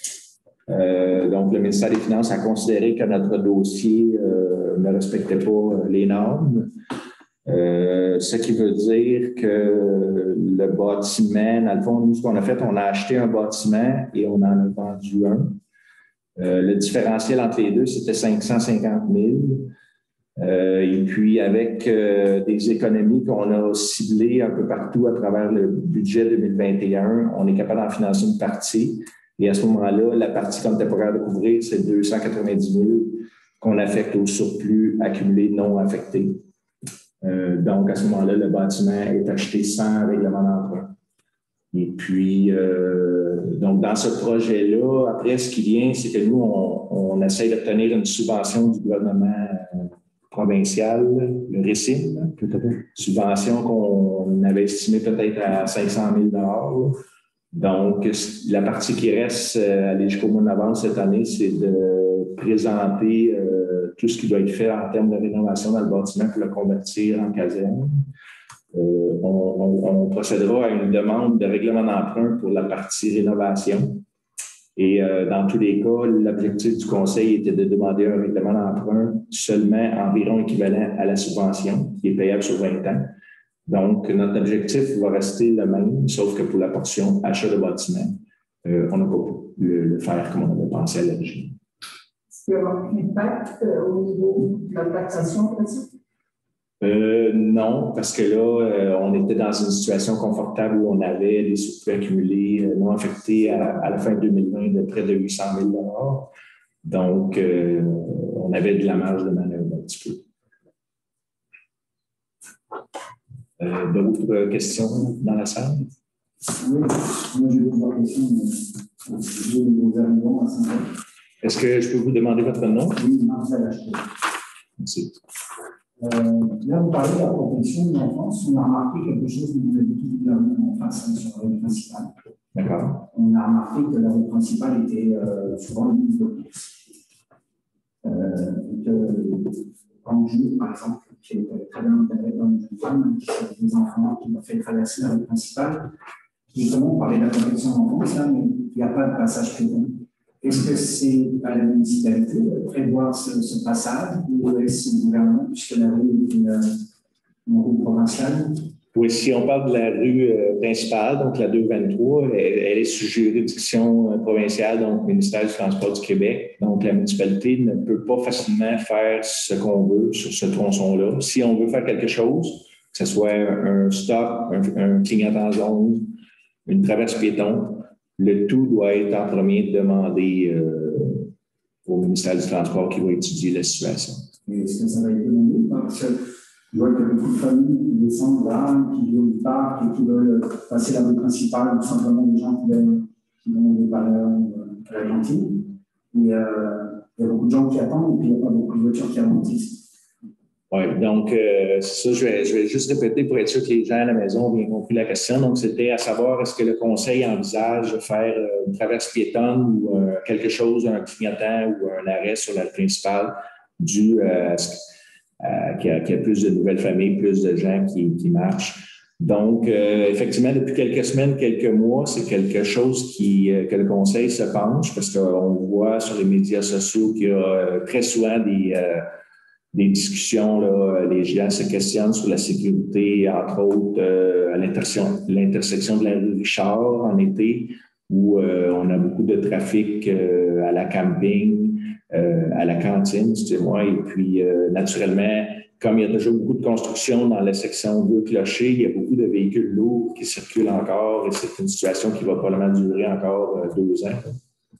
Euh, donc, le ministère des Finances a considéré que notre dossier euh, ne respectait pas les normes. Euh, ce qui veut dire que le bâtiment, dans le fond, nous, ce qu'on a fait, on a acheté un bâtiment et on en a vendu un. Euh, le différentiel entre les deux, c'était cinq cent cinquante mille. Euh, et puis, avec euh, des économies qu'on a ciblées un peu partout à travers le budget deux mille vingt et un, on est capable d'en financer une partie. Et à ce moment-là, la partie qu'on était pas capable de couvrir, c'est deux cent quatre-vingt-dix mille qu'on affecte au surplus accumulé non affecté. Euh, donc, à ce moment-là, le bâtiment est acheté sans règlement d'emprunt. Et puis, euh, donc, dans ce projet-là, après, ce qui vient, c'est que nous, on, on essaie d'obtenir une subvention du gouvernement provincial, le RICIM, subvention qu'on avait estimée peut-être à cinq cent mille dollars. Donc, la partie qui reste euh, aller jusqu'au mois de novembre cette année, c'est de présenter euh, tout ce qui doit être fait en termes de rénovation dans le bâtiment pour le convertir en caserne. Euh, on, on, on procédera à une demande de règlement d'emprunt pour la partie rénovation. Et euh, dans tous les cas, l'objectif du Conseil était de demander un règlement d'emprunt seulement environ équivalent à la subvention, qui est payable sur vingt ans. Donc, notre objectif va rester le même, sauf que pour la portion achat de bâtiment, euh, on n'a pas pu le, le faire comme on avait pensé à l'origine. Est-ce qu'il y aura un impact au niveau de la taxation, peut-être? Euh, non, parce que là, euh, on était dans une situation confortable où on avait des surplus accumulés euh, non affectés à, à la fin deux mille vingt de près de huit cent mille dollars. Donc, euh, on avait de la marge de manœuvre un petit peu. Euh, D'autres questions dans la salle? Oui, moi j'ai plusieurs questions. J'ai vos arrivants à Saint-Roch. Est-ce que je peux vous demander votre nom? Oui, Marcel Acheté. Merci. Euh, là, vous parlez de la protection de l'enfance. On a remarqué quelque chose au niveau de l'équipe du gouvernement en face sur la rue principale. D'accord. On a remarqué que la rue principale était euh, souvent une de plus. Euh, quand je, par exemple, qui est très bien encadré dans une femme qui a des enfants qui m'a fait traverser la rue principale, justement, on parlait de la protection de l'enfance, là, mais il n'y a pas de passage piéton. Est-ce que c'est à la municipalité de prévoir ce, ce passage ou est-ce le gouvernement, puisque la rue est une, une rue provinciale? Oui, si on parle de la rue euh, principale, donc la deux vingt-trois, elle, elle est sous juridiction euh, provinciale, donc ministère du Transport du Québec. Donc, la municipalité ne peut pas facilement faire ce qu'on veut sur ce tronçon-là. Si on veut faire quelque chose, que ce soit un stop, un, un clignotant zone, une traverse piéton, le tout doit être en premier demandé euh, au ministère du Transport qui va étudier la situation. Et est-ce que ça va être demandé? Parce que je vois qu'il y a beaucoup de familles qui descendent là, qui veulent le parc et qui veulent passer la rue principale, ou simplement des gens qui veulent, qui vont des valeurs à la cantine. Et euh, il y a beaucoup de gens qui attendent et puis il n'y a pas beaucoup de voitures qui avancent. Oui, donc euh, ça, je vais, je vais juste répéter pour être sûr que les gens à la maison ont bien compris la question. Donc, c'était à savoir, est-ce que le Conseil envisage de faire euh, une traverse piétonne ou euh, quelque chose, un clignotant ou un arrêt sur la principale dû à ce euh, qu'il y, a, qu'il y a plus de nouvelles familles, plus de gens qui, qui marchent. Donc, euh, effectivement, depuis quelques semaines, quelques mois, c'est quelque chose qui, euh, que le Conseil se penche parce qu'on voit sur les médias sociaux qu'il y a euh, très souvent des... Euh, des discussions, là, les gens se questionnent sur la sécurité, entre autres euh, à l'intersection de la rue Richard en été, où euh, on a beaucoup de trafic euh, à la camping, euh, à la cantine, excusez-moi, et puis euh, naturellement, comme il y a déjà beaucoup de construction dans la section deux clochers, il y a beaucoup de véhicules lourds qui circulent encore et c'est une situation qui va probablement durer encore euh, deux ans.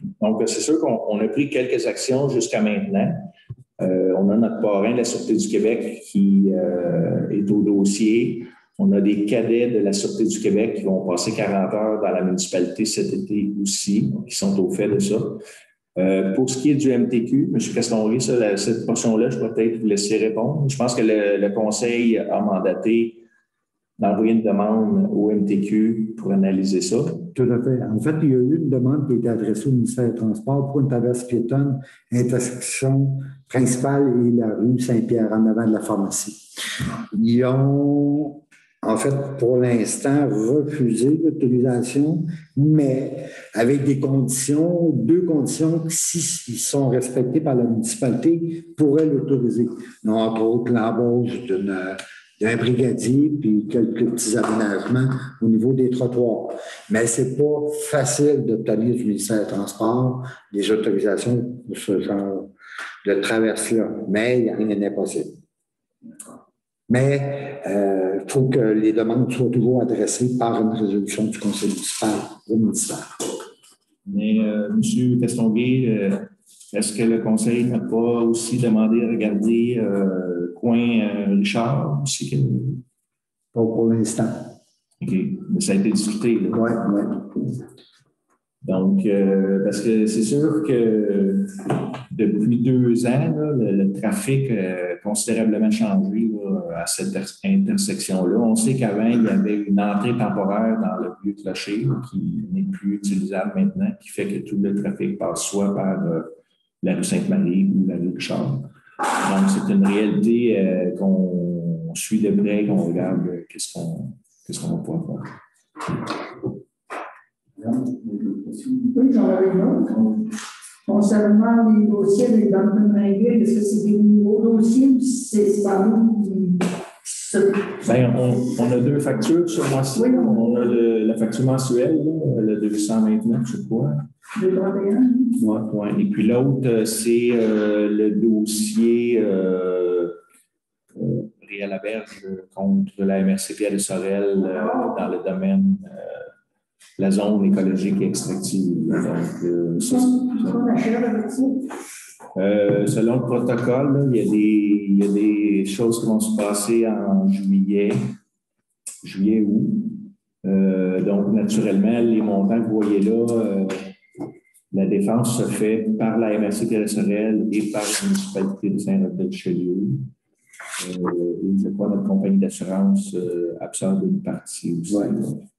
Donc, c'est sûr qu'on on a pris quelques actions jusqu'à maintenant. Euh, on a notre parrain de la Sûreté du Québec qui euh, est au dossier. On a des cadets de la Sûreté du Québec qui vont passer quarante heures dans la municipalité cet été aussi, qui sont au fait de ça. Euh, pour ce qui est du M T Q, M. Castonguay, ça, la, cette portion-là, je vais peut-être vous laisser répondre. Je pense que le, le Conseil a mandaté d'envoyer une demande au M T Q pour analyser ça. Tout à fait. En fait, il y a eu une demande qui a été adressée au ministère des Transports pour une traverse piétonne, intersection principale et la rue Saint-Pierre en avant de la pharmacie. Ils ont, en fait, pour l'instant, refusé l'autorisation, mais avec des conditions, deux conditions qui, s'ils sont respectés par la municipalité, pourraient l'autoriser. Donc, entre autres, l'embauche d'une d'un brigadier, puis quelques petits aménagements au niveau des trottoirs. Mais ce n'est pas facile d'obtenir du ministère des Transports des autorisations pour ce genre de traverse-là. Mais il n'y a rien d'impossible. Mais il euh, faut que les demandes soient toujours adressées par une résolution du conseil municipal au ministère. Mais euh, M. Castonguay, euh, est-ce que le conseil n'a pas aussi demandé à regarder euh, coin euh, Richard aussi? Que... Pas pour l'instant. OK. Mais ça a été discuté. Oui, oui. Donc, euh, parce que c'est sûr que depuis deux ans, là, le, le trafic a considérablement changé là, à cette intersection-là. On sait qu'avant, il y avait une entrée temporaire dans le vieux clocher là, qui n'est plus utilisable maintenant, qui fait que tout le trafic passe soit par euh, la rue Sainte-Marie ou la rue Richard. Donc, c'est une réalité euh, qu'on suit de près, qu'on regarde euh, qu'est-ce qu'on qu'est-ce qu'on va pouvoir faire. Oui, j'en avais une autre. Concernant les dossiers avec Dalton Ringuet, est-ce que c'est des nouveaux dossiers ou c'est pas nous qui. Bien, on, on a deux factures ce mois-ci. Oui, on a le, la facture mensuelle, là, le deux cent vingt-neuf, je crois. deux cent trente et un. Oui, ouais. Et puis l'autre, c'est euh, le dossier euh, euh, Réal-Laberge contre la M R C Pierre de Sorel euh, dans le domaine. Euh, la zone écologique et extractive. Donc, euh, ça, euh, selon le protocole, là, il, y a des, il y a des choses qui vont se passer en juillet, juillet, août. Euh, donc, naturellement, les montants que vous voyez là, euh, la défense se fait par la M R C Pierre de Sorel et par la municipalité de Saint-Roch-de-Richelieu. Euh, et je crois que notre compagnie d'assurance euh, absorbe une partie aussi. Ouais.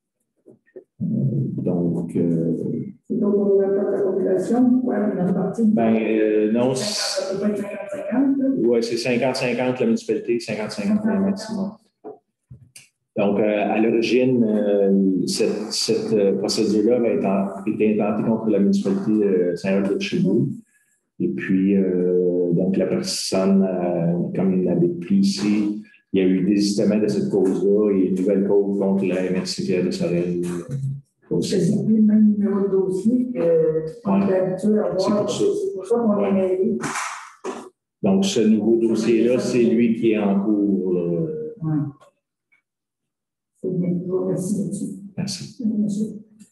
Donc, euh, c'est donc on n'a pas la population, ouais, on a partie. Ben, euh, non. Ça peut pas être cinquante cinquante. Oui, c'est cinquante cinquante la municipalité, cinquante cinquante le maximum. Donc, euh, à l'origine, euh, cette, cette euh, procédure-là avait été intentée contre la municipalité de Saint-Roch-de-Richelieu. Et puis, euh, donc, la personne, euh, comme il n'habite plus ici, il y a eu désistement de cette cause-là et une nouvelle cause contre la M R C Pierre de Sorel. C'est le même numéro de dossier qu'on est habitué à voir. C'est pour ça, c'est pour ça qu'on ouais. est mêlé. Donc, ce nouveau dossier-là, c'est lui qui est en cours. Oui. C'est bien. Merci, monsieur. Merci. Monsieur.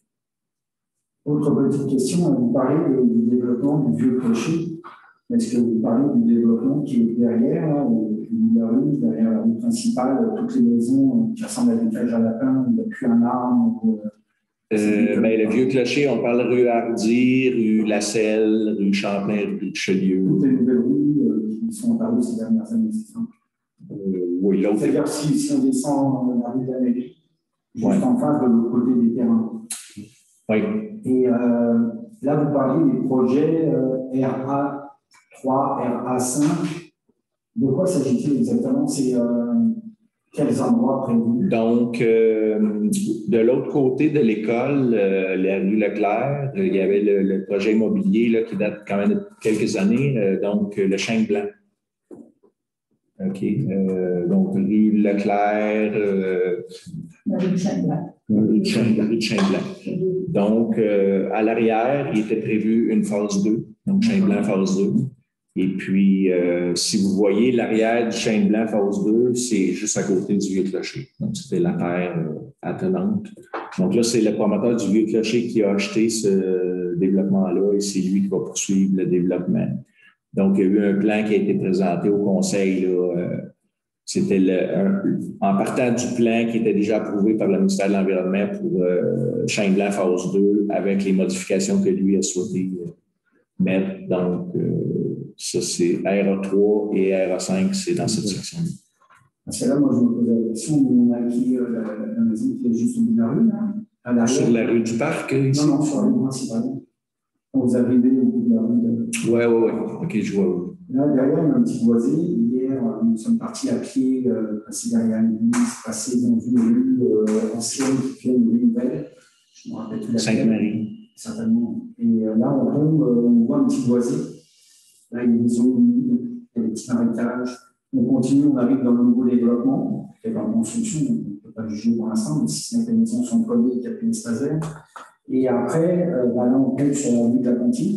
Autre petite question, vous parlez du développement du vieux clocher. Est-ce que vous parlez du développement qui est derrière, là, derrière la rue principale, toutes les maisons qui ressemblent à des cages à lapins, il n'y a plus un arbre? Euh, ben, le vieux clocher, on parle rue Hardy, rue Lacelle, rue Champlain, rue Richelieu. Toutes les nouvelles rues euh, qui sont apparues ces dernières années, c'est ça? Euh, oui, l'autre. C'est-à-dire si, si on descend dans la rue de la mairie, juste ouais. en face de l'autre côté des terrains. Oui. Et euh, là, vous parlez des projets euh, R A trois, R A cinq. De quoi s'agit-il exactement? C'est euh, quels endroits prévus? Donc, euh, de l'autre côté de l'école, euh, la rue Leclerc, euh, il y avait le, le projet immobilier là, qui date quand même de quelques années, euh, donc le Chêne Blanc. OK. Euh, donc, rue Leclerc. Euh, la rue Chêne Blanc. Rue de Chêne Blanc. Donc, euh, à l'arrière, il était prévu une phase deux, donc Chêne Blanc phase deux. Et puis, euh, si vous voyez l'arrière du Chêne Blanc phase deux, c'est juste à côté du vieux clocher. Donc, c'était la terre euh, attenante. Donc là, c'est le promoteur du vieux clocher qui a acheté ce, développement-là et c'est lui qui va poursuivre le développement. Donc, il y a eu un plan qui a été présenté au conseil. Là, euh, c'était le, un, en partant du plan qui était déjà approuvé par le ministère de l'Environnement pour euh, Chêne-Blanc phase deux avec les modifications que lui a souhaité euh, mettre. Donc, euh, ça, c'est R A trois et R A cinq, c'est dans cette section-là. Parce que là, moi, je me pose la question, on a acquis euh, la, la maison qui est juste au bout de la rue, là, à l'arrière. Sur la rue du Parc, ici? Non, non, sur la rue principale. On vous arrivez au bout de la rue. De... Oui, oui, oui. OK, je vois. Oui. Là, derrière, on a un petit boisé. Hier, nous sommes partis à pied, euh, passer derrière l'église, passer dans une rue euh, ancienne qui fait une rue nouvelle. Je me rappelle plus la Sainte-Marie. Certainement. Et euh, là, on tombe, euh, on voit un petit boisé. Là, il y a des zones humides, il y a des petits marécages. On continue, on arrive dans le nouveau développement, qui est en construction, on ne peut pas juger pour l'instant, mais si ce n'est que les maisons sont collées, qu'il n'y a plus d'espace vert. Et après, euh, bah là, on tombe sur la rue de la Cantine.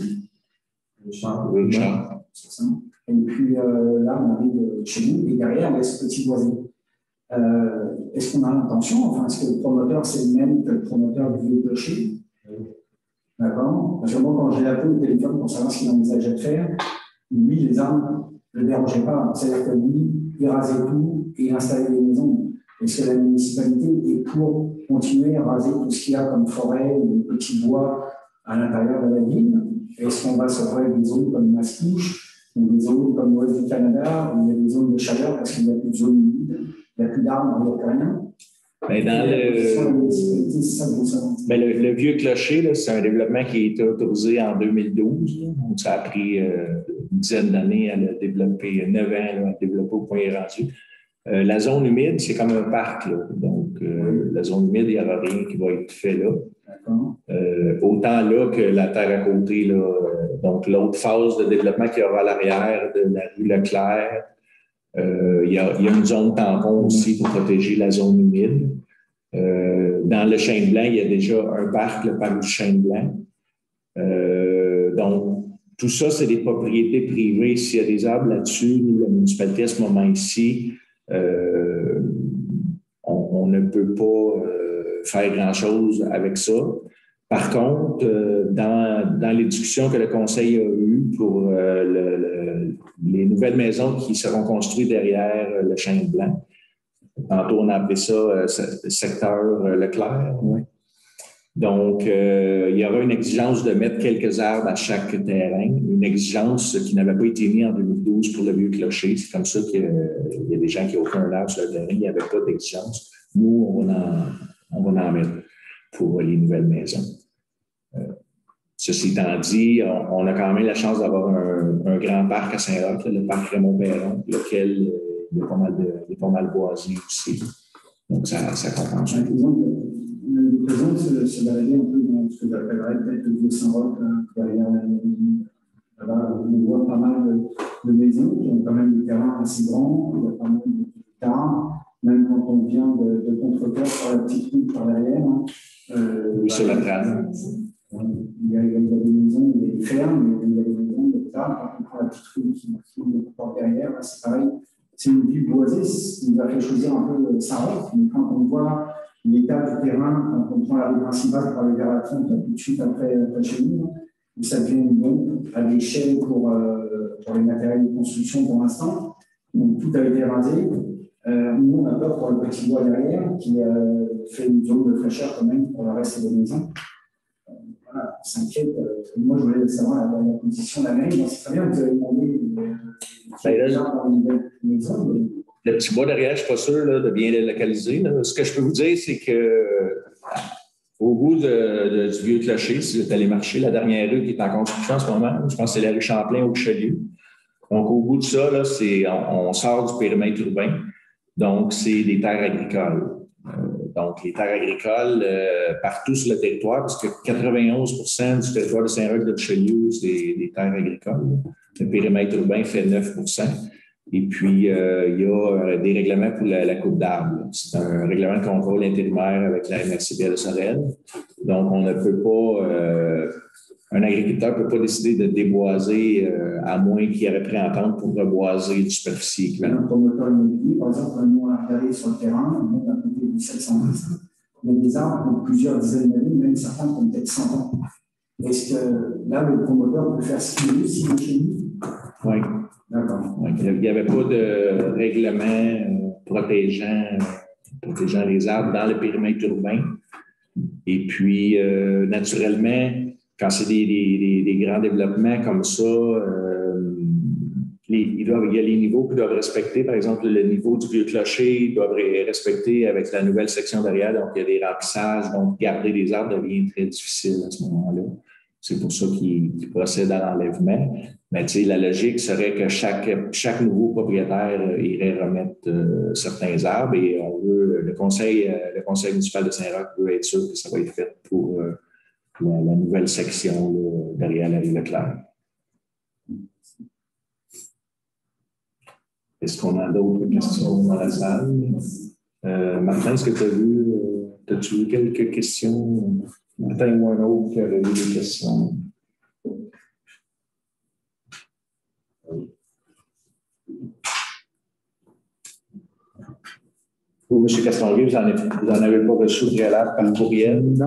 Oui, Charles. C'est ça. Et puis euh, là, on arrive chez nous, et derrière, il y a ce petit boisé. Euh, est-ce qu'on a l'intention, enfin, est-ce que le promoteur, c'est le même que le promoteur du vieux clocher? D'accord. Parce que moi, quand j'ai appelé au téléphone pour savoir ce qu'il envisageait de faire, lui, les arbres ne le dérangeaient pas. C'est-à-dire que lui, il rasait tout et installait des maisons. Est-ce que la municipalité est pour continuer à raser tout ce qu'il y a comme forêt ou petits bois à l'intérieur de la ville? Est-ce qu'on va se retrouver des zones comme Mascouche ou des zones comme l'ouest du Canada où il y a des zones de chaleur parce qu'il n'y a plus de zones humides, il n'y a plus d'arbres, il n'y a plus rien? Ben dans le, ben le, le vieux clocher, c'est un développement qui a été autorisé en deux mille douze. Là. Donc, ça a pris euh, une dizaine d'années à le développer, neuf ans là, à le développer au point où il est rendu. Euh, la zone humide, c'est comme un parc. Là. Donc, euh, la zone humide, il n'y aura rien qui va être fait là. Euh, autant là que la terre à côté. Là, euh, donc, l'autre phase de développement qu'il y aura à l'arrière de la rue Leclerc. Euh, il, y a, il y a une zone tampon aussi pour protéger la zone humide. Euh, dans le Chêne-Blanc, il y a déjà un parc, le parc du Chêne-Blanc. Euh, donc, tout ça, c'est des propriétés privées. S'il y a des arbres là-dessus, nous, la municipalité, à ce moment ici, euh, on, on ne peut pas euh, faire grand-chose avec ça. Par contre, euh, dans, dans les discussions que le Conseil a eues pour euh, le, le, les nouvelles maisons qui seront construites derrière euh, le Chêne-Blanc, tantôt on a appelé ça euh, secteur euh, Leclerc. Oui. Donc, euh, il y aura une exigence de mettre quelques arbres à chaque terrain, une exigence qui n'avait pas été mise en deux mille douze pour le vieux clocher. C'est comme ça qu'il euh, y a des gens qui n'ont aucun arbre sur le terrain, il n'y avait pas d'exigence. Nous, on va, en, on va en mettre pour les nouvelles maisons. Euh, ceci étant dit, on, on a quand même la chance d'avoir un, un grand parc à Saint-Roch, le parc Raymond-Perron, lequel euh, il, y a pas mal de, il y a pas mal boisé aussi. Donc, ça, ça compense. On a l'occasion de se, se balader un peu dans ce que j'appellerais peut-être le Vieux-Saint-Roch, derrière la maison. Voilà, on voit pas mal de, de maisons qui ont quand même des terrains assez grands, il y a pas mal de d'arbres. Même quand on vient de, de Contrecoeur par la petite rue par derrière. Hein, euh, oui, sur la trame. Il y, a, il y a des maisons, il y a des fermes, il y a des maisons, des arbres. Quand on prend la petite rue qui est par derrière, c'est pareil. C'est une ville boisée, ce qui nous a fait choisir un peu Saint-Roch. Mais quand on voit l'état du terrain, quand on prend la rue principale pour aller vers la Trente, tout de suite après, après chez nous, où ça devient une bombe à l'échelle pour, euh, pour les matériels de construction pour l'instant. Donc tout a été rasé. Euh, nous, on a peur pour le petit bois derrière qui euh, fait une zone de fraîcheur quand même pour le reste des maisons. Euh, voilà, on s'inquiète. Euh, moi, je voulais savoir la, la position de la mairie. Bon, c'est très bien, vous avez demandé euh, dans une nouvelle maison. Mais... Le petit bois derrière, je ne suis pas sûr là, de bien le localiser. Là. Ce que je peux vous dire, c'est que euh, au bout de, de, du vieux clocher, si vous êtes allé marcher, la dernière rue qui est en construction en ce moment, je pense que c'est la rue Champlain au Richelieu. Donc, au bout de ça, là, c'est, on, on sort du périmètre urbain. Donc, c'est des terres agricoles. Euh, donc, les terres agricoles euh, partout sur le territoire, parce que quatre-vingt-onze pour cent du territoire de Saint-Roch-de-Richelieu, c'est des terres agricoles. Le périmètre urbain fait neuf pour cent. Et puis, euh, il y a euh, des règlements pour la, la coupe d'arbres. C'est un règlement de contrôle intérimaire avec la M R C B de Sorel. Donc, on ne peut pas... Euh, un agriculteur ne peut pas décider de déboiser euh, à moins qu'il aurait pris entente pour reboiser du superficie équivalent. Un promoteur immobilier, par exemple, nous, on a regardé sur le terrain, on a côté du sept cent dix. Il y a des arbres qui ont plusieurs dizaines d'années, même certains qui ont peut-être cent ans. Est-ce que là, le promoteur peut faire ce qu'il veut s'il est chez lui? Oui. D'accord. Donc, il n'y avait pas de règlement euh, protégeant, protégeant les arbres dans le périmètre urbain. Et puis, euh, naturellement, quand c'est des, des, des, des grands développements comme ça, euh, les, il, doit, il y a les niveaux qu'ils doivent respecter. Par exemple, le niveau du vieux clocher, ils doivent respecter avec la nouvelle section derrière. Donc, il y a des remplissages. Donc, garder les arbres devient très difficile à ce moment-là. C'est pour ça qu'ils qu'ils procèdent à l'enlèvement. Mais tu sais, la logique serait que chaque, chaque nouveau propriétaire irait remettre euh, certains arbres et on veut, le conseil, euh, le conseil municipal de Saint-Roch veut être sûr que ça va être fait pour euh, la, la nouvelle section là, derrière la rue Leclerc. Est-ce qu'on a d'autres questions dans la salle? Euh, Martin, est-ce que tu as vu, euh, as-tu vu quelques questions? Martin ou un autre qui aurait eu des questions? Vous, M. Castonguay, vous n'en avez pas reçu de préalable par courriel? Non.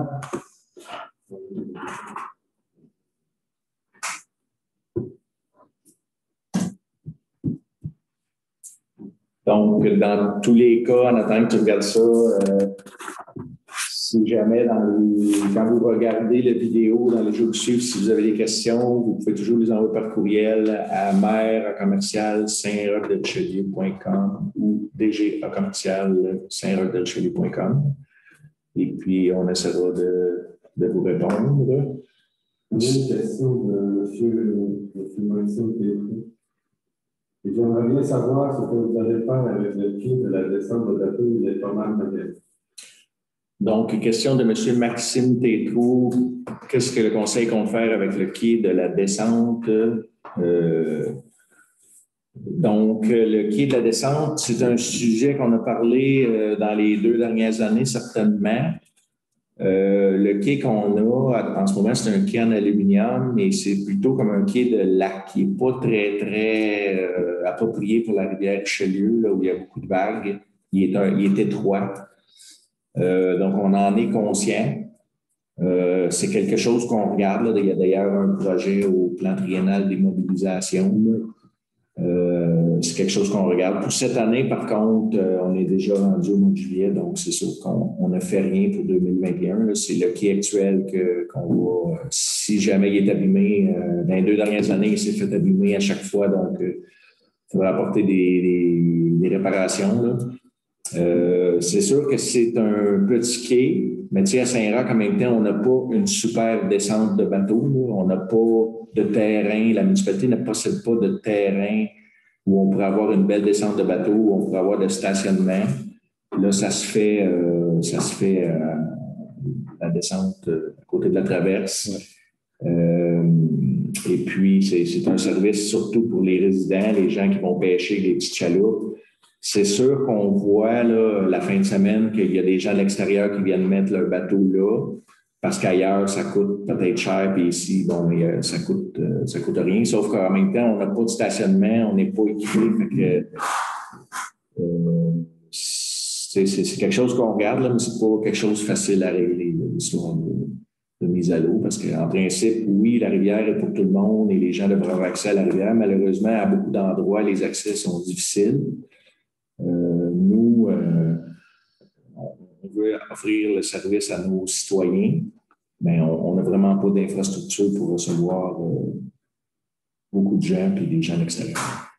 Donc, dans tous les cas, en attendant que tu regardes ça, euh, si jamais, dans les, quand vous regardez la vidéo, dans les jours qui suivent, si vous avez des questions, vous pouvez toujours les envoyer par courriel à maire à commercial saint roch de richelieu point com ou d g à commercial saint roch de richelieu point com. Et puis, on essaiera de, de vous répondre. J'ai une question de M. Maxime Tétrou. Et j'aimerais bien savoir ce que vous allez faire avec le quai de la descente de bateau des Thomas Modèle. Donc, question de M. Maxime Tétrou. Qu'est-ce que le conseil compte faire avec le quai de la descente? Euh, donc, le quai de la descente, c'est un sujet qu'on a parlé euh, dans les deux dernières années, certainement. Euh, le quai qu'on a en ce moment, c'est un quai en aluminium, mais c'est plutôt comme un quai de lac qui n'est pas très, très euh, approprié pour la rivière Richelieu, là où il y a beaucoup de vagues. Il est, un, il est étroit. Euh, donc, on en est conscient. Euh, c'est quelque chose qu'on regarde. Là. Il y a d'ailleurs un projet au plan triennal d'immobilisation. Euh, c'est quelque chose qu'on regarde. Pour cette année, par contre, euh, on est déjà rendu au mois de juillet, donc c'est sûr qu'on ne fait rien pour deux mille vingt et un. Là. C'est le quai actuel que, qu'on va, euh, si jamais il est abîmé, euh, dans les deux dernières années, il s'est fait abîmer à chaque fois, donc il euh, faudra apporter des, des, des réparations. Là. Euh, c'est sûr que c'est un petit quai, mais tu sais, à Saint-Roch, en même temps, on n'a pas une super descente de bateau. Là. On n'a pas de terrain. La municipalité ne possède pas de terrain où on pourrait avoir une belle descente de bateau, où on pourrait avoir de stationnement. Là, ça se fait, euh, ça se fait euh, la descente euh, à côté de la traverse. Ouais. Euh, et puis, c'est, c'est un service surtout pour les résidents, les gens qui vont pêcher les petites chaloupes. C'est sûr qu'on voit là, la fin de semaine qu'il y a des gens de l'extérieur qui viennent mettre leur bateau là, parce qu'ailleurs, ça coûte peut-être cher, puis ici, bon, mais, ça coûte, euh, ça coûte rien, sauf qu'en même temps, on n'a pas de stationnement, on n'est pas équipé, fait que euh, c'est, c'est, c'est quelque chose qu'on regarde, là, mais c'est pas quelque chose facile à régler, l'histoire de, de mise à l'eau, parce qu'en principe, oui, la rivière est pour tout le monde et les gens devraient avoir accès à la rivière. Malheureusement, à beaucoup d'endroits, les accès sont difficiles. Euh, nous, euh, on veut offrir le service à nos citoyens, mais on n'a vraiment pas d'infrastructure pour recevoir euh, beaucoup de gens et des gens extérieurs.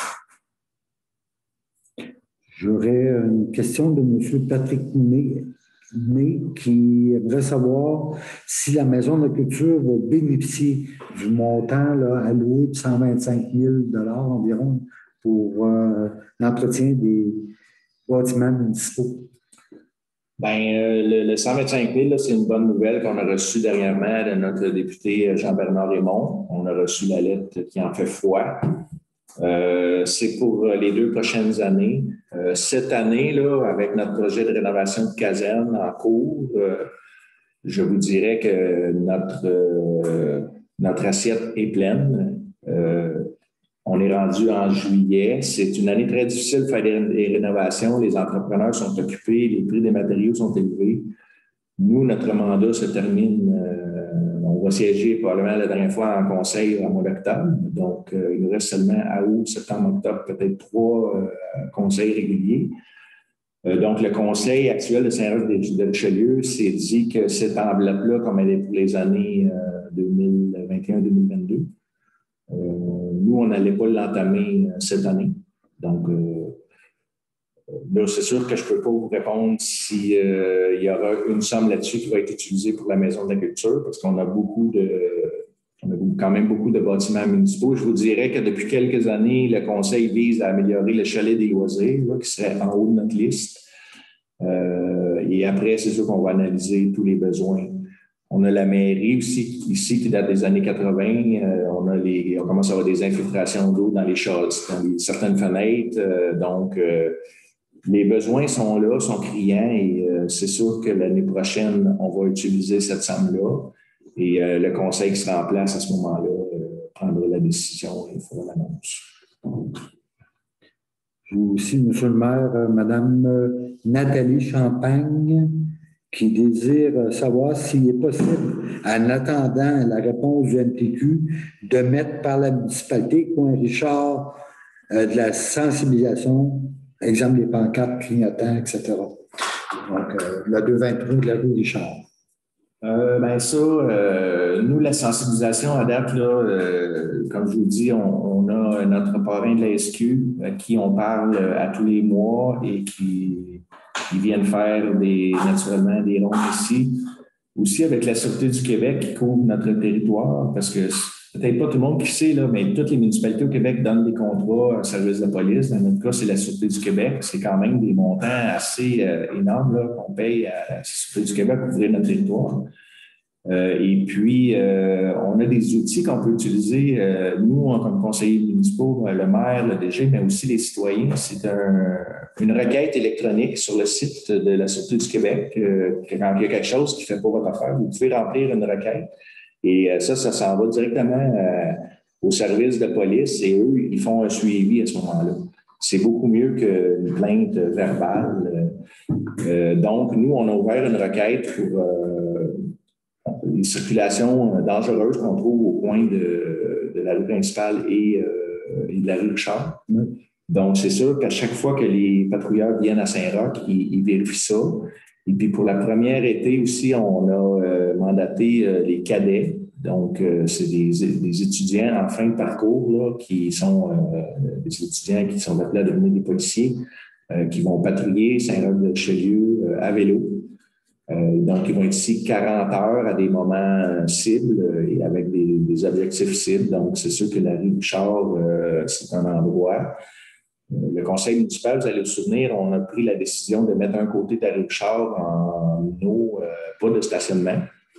J'aurais une question de M. Patrick Né, Né qui aimerait savoir si la Maison de la Culture va bénéficier du montant là, alloué de cent vingt-cinq mille dollars environ pour euh, l'entretien des bâtiments municipaux. Bien, euh, le, le cent vingt-cinq mille, là, c'est une bonne nouvelle qu'on a reçue dernièrement de notre député Jean-Bernard Raymond. On a reçu la lettre qui en fait foi. Euh, c'est pour les deux prochaines années. Euh, cette année, là, avec notre projet de rénovation de caserne en cours, euh, je vous dirais que notre, euh, notre assiette est pleine. Euh, On est rendu en juillet. C'est une année très difficile de faire des rénovations. Les entrepreneurs sont occupés, les prix des matériaux sont élevés. Nous, notre mandat se termine, euh, on on va siéger probablement la dernière fois en conseil au mois d'octobre. Donc, euh, il nous reste seulement à août, septembre, octobre, peut-être trois euh, conseils réguliers. Euh, donc, le conseil actuel de Saint-Roch-de s'est dit que cette enveloppe-là, comme elle est pour les années euh, deux mille vingt et un deux mille vingt-deux, euh, nous, on n'allait pas l'entamer euh, cette année. Donc, euh, là, c'est sûr que je ne peux pas vous répondre s'il euh, y aura une somme là-dessus qui va être utilisée pour la Maison de la Culture, parce qu'on a beaucoup de, on a quand même beaucoup de bâtiments municipaux. Je vous dirais que depuis quelques années, le Conseil vise à améliorer le chalet des loisirs, là, qui serait en haut de notre liste. Euh, et après, c'est sûr qu'on va analyser tous les besoins. On a la mairie aussi, ici, qui date des années quatre-vingts. Euh, on, a les, on commence à avoir des infiltrations d'eau dans les chaudières, dans les, certaines fenêtres. Euh, donc, euh, les besoins sont là, sont criants et euh, c'est sûr que l'année prochaine, on va utiliser cette somme-là et euh, le conseil qui sera en place à ce moment-là euh, prendra la décision et fera l'annonce. J'ai aussi, M. le maire, euh, Mme euh, Nathalie Champagne, qui désire savoir s'il est possible, en attendant la réponse du M T Q, de mettre par la municipalité Coin-Richard euh, de la sensibilisation, exemple les pancartes, clignotants, et cetera. Donc, euh, le deux cent vingt-trois de la rue Richard. Euh, ben ça, euh, nous, la sensibilisation à date, là, euh, comme je vous dis, on, on a notre parrain de la S Q à qui on parle à tous les mois et qui, qui viennent faire des, naturellement des rondes ici. Aussi avec la Sûreté du Québec qui couvre notre territoire, parce que peut-être pas tout le monde qui sait, là, mais toutes les municipalités au Québec donnent des contrats à service de police. Dans notre cas, c'est la Sûreté du Québec. C'est quand même des montants assez euh, énormes là, qu'on paye à la Sûreté du Québec pour couvrir notre territoire. Euh, et puis, euh, on a des outils qu'on peut utiliser, euh, nous, comme conseillers municipaux, le maire, le D G, mais aussi les citoyens. C'est un, une requête électronique sur le site de la Sûreté du Québec. Euh, quand il y a quelque chose qui ne fait pas votre affaire, vous pouvez remplir une requête. Et euh, ça, ça s'en va directement euh, au service de police et eux, ils font un suivi à ce moment-là. C'est beaucoup mieux qu'une plainte verbale. Euh, donc, nous, on a ouvert une requête pour euh, les circulations dangereuses qu'on trouve au coin de, de la rue principale et, euh, et de la rue Richard. Mm. Donc, c'est sûr qu'à chaque fois que les patrouilleurs viennent à Saint-Roch, ils, ils vérifient ça. Et puis, pour la première été aussi, on a euh, mandaté euh, les cadets. Donc, euh, c'est des, des étudiants en fin de parcours là, qui sont euh, des étudiants qui sont appelés à devenir des policiers, euh, qui vont patrouiller Saint-Roch-de-Richelieu euh, à vélo. Euh, donc, ils vont être ici quarante heures à des moments euh, cibles euh, et avec des, des objectifs cibles. Donc, c'est sûr que la rue Richard, euh, c'est un endroit. Euh, le conseil municipal, vous allez vous souvenir, on a pris la décision de mettre un côté de la rue Richard en eau, euh, pas de stationnement.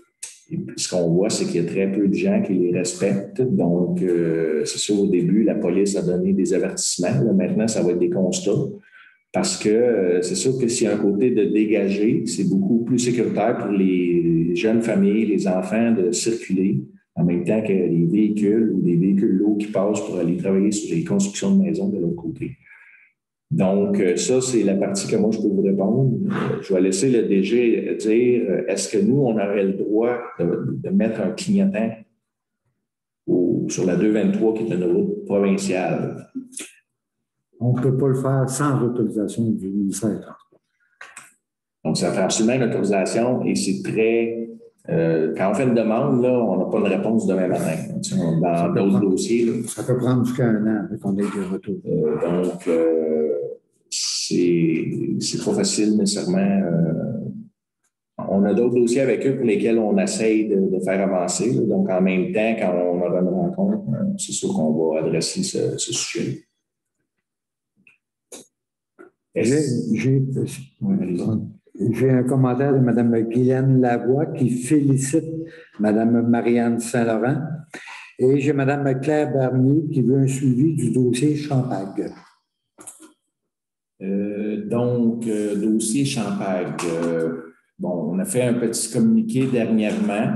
Et puis, ce qu'on voit, c'est qu'il y a très peu de gens qui les respectent. Donc, euh, c'est sûr, au début, la police a donné des avertissements. Là, maintenant, ça va être des constats. Parce que euh, c'est sûr que s'il y a un côté de dégager, c'est beaucoup plus sécuritaire pour les jeunes familles, les enfants de circuler en même temps que les véhicules ou des véhicules lourds qui passent pour aller travailler sur les constructions de maisons de l'autre côté. Donc, ça, c'est la partie que moi, je peux vous répondre. Je vais laisser le D G dire, est-ce que nous, on aurait le droit de, de mettre un clignotant au, sur la deux cent vingt-trois, qui est une route provinciale? On ne peut pas le faire sans autorisation du ministère. Donc, ça fait absolument une autorisation et c'est très... Euh, quand on fait une demande, là, on n'a pas une réponse demain matin. Dans d'autres dossiers. Là, ça peut prendre jusqu'à un an qu'on ait des retours. Euh, donc, euh, c'est, c'est pas facile nécessairement. Euh, on a d'autres dossiers avec eux pour lesquels on essaye de, de faire avancer. Là. Donc, en même temps, quand on aura une rencontre, c'est sûr qu'on va adresser ce, ce sujet. J'ai, j'ai, j'ai un commentaire de Mme Guylaine Lavoie qui félicite Mme Marianne Saint-Laurent. Et j'ai Mme Claire Bernier qui veut un suivi du dossier Champagne. Euh, donc, euh, dossier Champagne. Euh, bon, on a fait un petit communiqué dernièrement.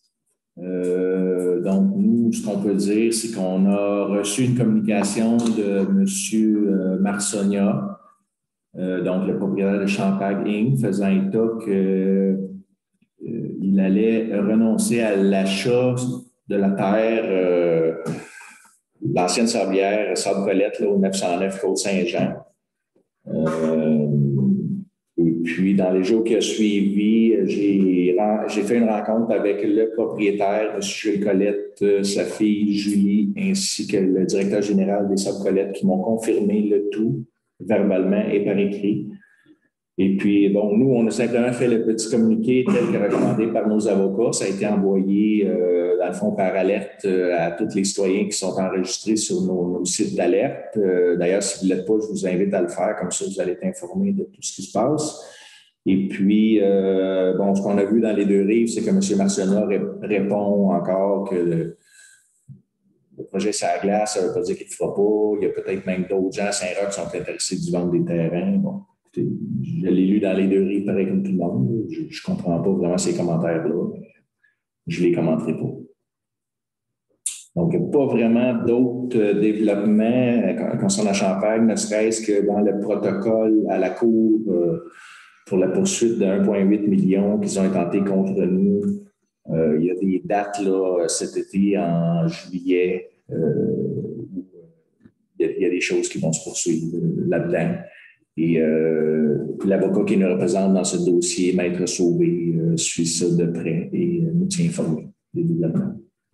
Euh, donc, nous, ce qu'on peut dire, c'est qu'on a reçu une communication de M. Euh, donc le propriétaire de Champagne Incorporé, faisant état que euh, il allait renoncer à l'achat de la terre, euh, l'ancienne sablière Sabre-Colette, là, au neuf cent neuf Côte-Saint-Jean. Euh, et puis, dans les jours qui ont suivi, j'ai, j'ai fait une rencontre avec le propriétaire, M. Jules Colette, sa fille Julie, ainsi que le directeur général des Sabre-Colette, qui m'ont confirmé le tout verbalement et par écrit. Et puis, bon, nous, on a simplement fait le petit communiqué tel que recommandé par nos avocats. Ça a été envoyé, euh, dans le fond, par alerte euh, à tous les citoyens qui sont enregistrés sur nos, nos sites d'alerte. Euh, d'ailleurs, si vous ne l'êtes pas, je vous invite à le faire. Comme ça, vous allez être informés de tout ce qui se passe. Et puis, euh, bon, ce qu'on a vu dans les deux rives, c'est que M. Marciona ré- répond encore que le, le projet sur la glace, ça ne veut pas dire qu'il ne le fera pas. Il y a peut-être même d'autres gens à Saint-Roch qui sont intéressés du vendre des terrains. Bon. Je l'ai lu dans les deux rives, pareil comme tout le monde. Je ne comprends pas vraiment ces commentaires-là. Je ne les commenterai pas. Donc, il n'y a pas vraiment d'autres développements concernant Champagne, ne serait-ce que dans le protocole à la Cour euh, pour la poursuite de un virgule huit million qu'ils ont intenté contre nous. Euh, il y a des dates là, cet été, en juillet, euh, où il y, a, il y a des choses qui vont se poursuivre là-dedans. Et euh, l'avocat qui nous représente dans ce dossier, Maître Sauvé, euh, suit ça de près et euh, nous tient informés des développements.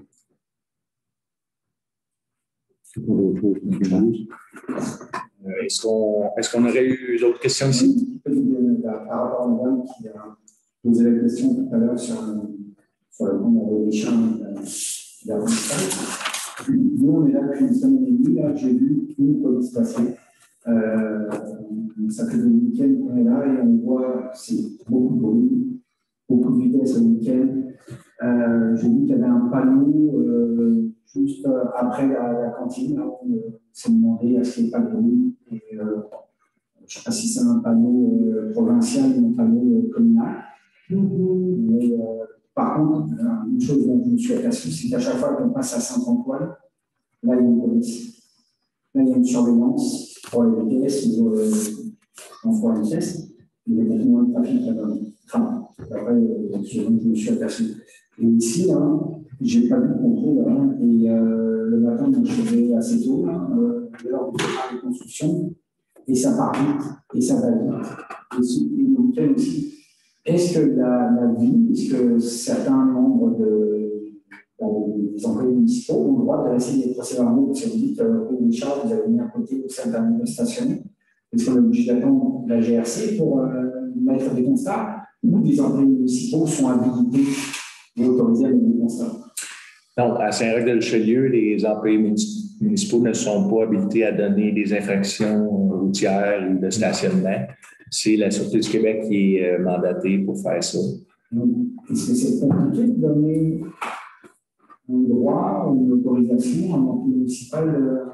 Euh, est-ce qu'on, est-ce qu'on aurait eu d'autres questions ici? Par rapport à madame qui a posé la question tout à l'heure sur, sur le compte des champs d'apprentissage. Nous, on est là depuis une semaine et demie. Là, j'ai vu une police passer. Euh, ça fait deux week-ends qu'on est là et on voit c'est beaucoup de bruit, beaucoup de vitesse le week-end. Euh, j'ai vu qu'il y avait un panneau euh, juste après la, la cantine. Là, on euh, s'est demandé à ce qu'il n'y ait pas de bruit. Et, euh, je ne sais pas si c'est un panneau euh, provincial ou un panneau euh, communal. Mm-hmm. Mais euh, par contre, euh, une chose dont je me suis aperçu, c'est qu'à chaque fois qu'on passe à Saint-Antoine, là, il y a une police. Là, il y a une surveillance pour les vitesses, euh, en fois la vitesse. Il y a beaucoup moins de trafic là-bas. Enfin, après, je, je me suis aperçu. Et ici, là, je n'ai pas vu de contrôle. Hein, et euh, le matin, je suis arrivé assez tôt, là, euh, l'heure du départ de construction, et ça part vite, et ça va vite. Et, et donc, aussi, est-ce que la, la vie, est-ce que certains membres de des employés municipaux ont le droit de rester des procès-verbaux parce que vous dites euh, au Richard, vous avez mis à côté de certaines manifestations. Est-ce qu'on est obligé d'attendre la G R C pour euh, mettre des constats ou des employés municipaux sont habilités et autorisés à mettre des constats? Non, à Saint-Roch-de-Richelieu, les employés municipaux ne sont pas habilités à donner des infractions routières ou de stationnement. C'est la Sûreté du Québec qui est mandatée pour faire ça. Est-ce que c'est compliqué de donner un droit ou une autorisation à un employé municipal?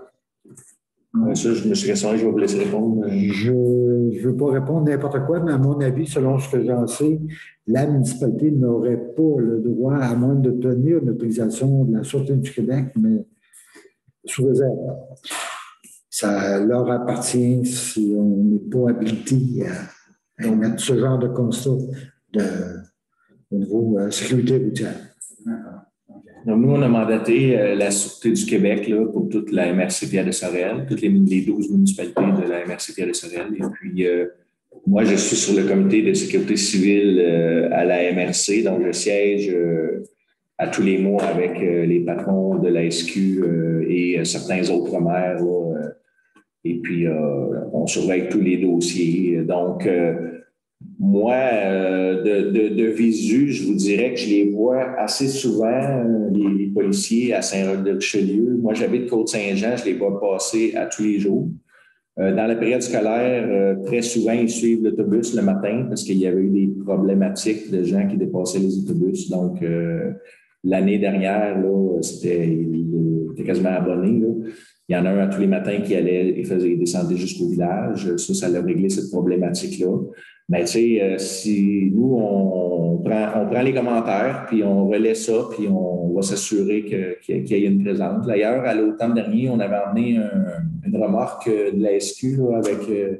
Euh... Ça, je me suis questionné, je vais vous laisser répondre. Je ne veux pas répondre n'importe quoi, mais à mon avis, selon ce que j'en sais, la municipalité n'aurait pas le droit, à moins d'obtenir une autorisation de la Sûreté du Québec, mais sous réserve. Ça leur appartient si on n'est pas habilité à, à mettre ce genre de constat de, au niveau de la sécurité routière. Donc, nous, on a mandaté euh, la Sûreté du Québec là, pour toute la M R C Pierre de Sorel, toutes les, les douze municipalités de la M R C Pierre de Sorel. Et puis, euh, moi, je suis sur le comité de sécurité civile euh, à la M R C, donc je siège euh, à tous les mois avec euh, les patrons de la S Q euh, et euh, certains autres maires. Là, euh, et puis, euh, on surveille tous les dossiers. Donc, euh, moi, euh, de, de, de visu, je vous dirais que je les vois assez souvent, euh, les, les policiers à Saint-Roch-de-Richelieu. Moi, j'habite Côte-Saint-Jean, je les vois passer à tous les jours. Euh, dans la période scolaire, euh, très souvent, ils suivent l'autobus le matin parce qu'il y avait eu des problématiques de gens qui dépassaient les autobus. Donc, euh, l'année dernière, là, c'était, il était quasiment abonné, là. Il y en a un à tous les matins qui allait et faisait descendre jusqu'au village. Ça, ça a réglé cette problématique-là. Mais tu sais, euh, si nous, on, on, prend, on prend les commentaires, puis on relaie ça, puis on va s'assurer que, qu'il y ait une présence. D'ailleurs, à l'automne dernier, on avait emmené un, une remorque de la S Q là, avec euh,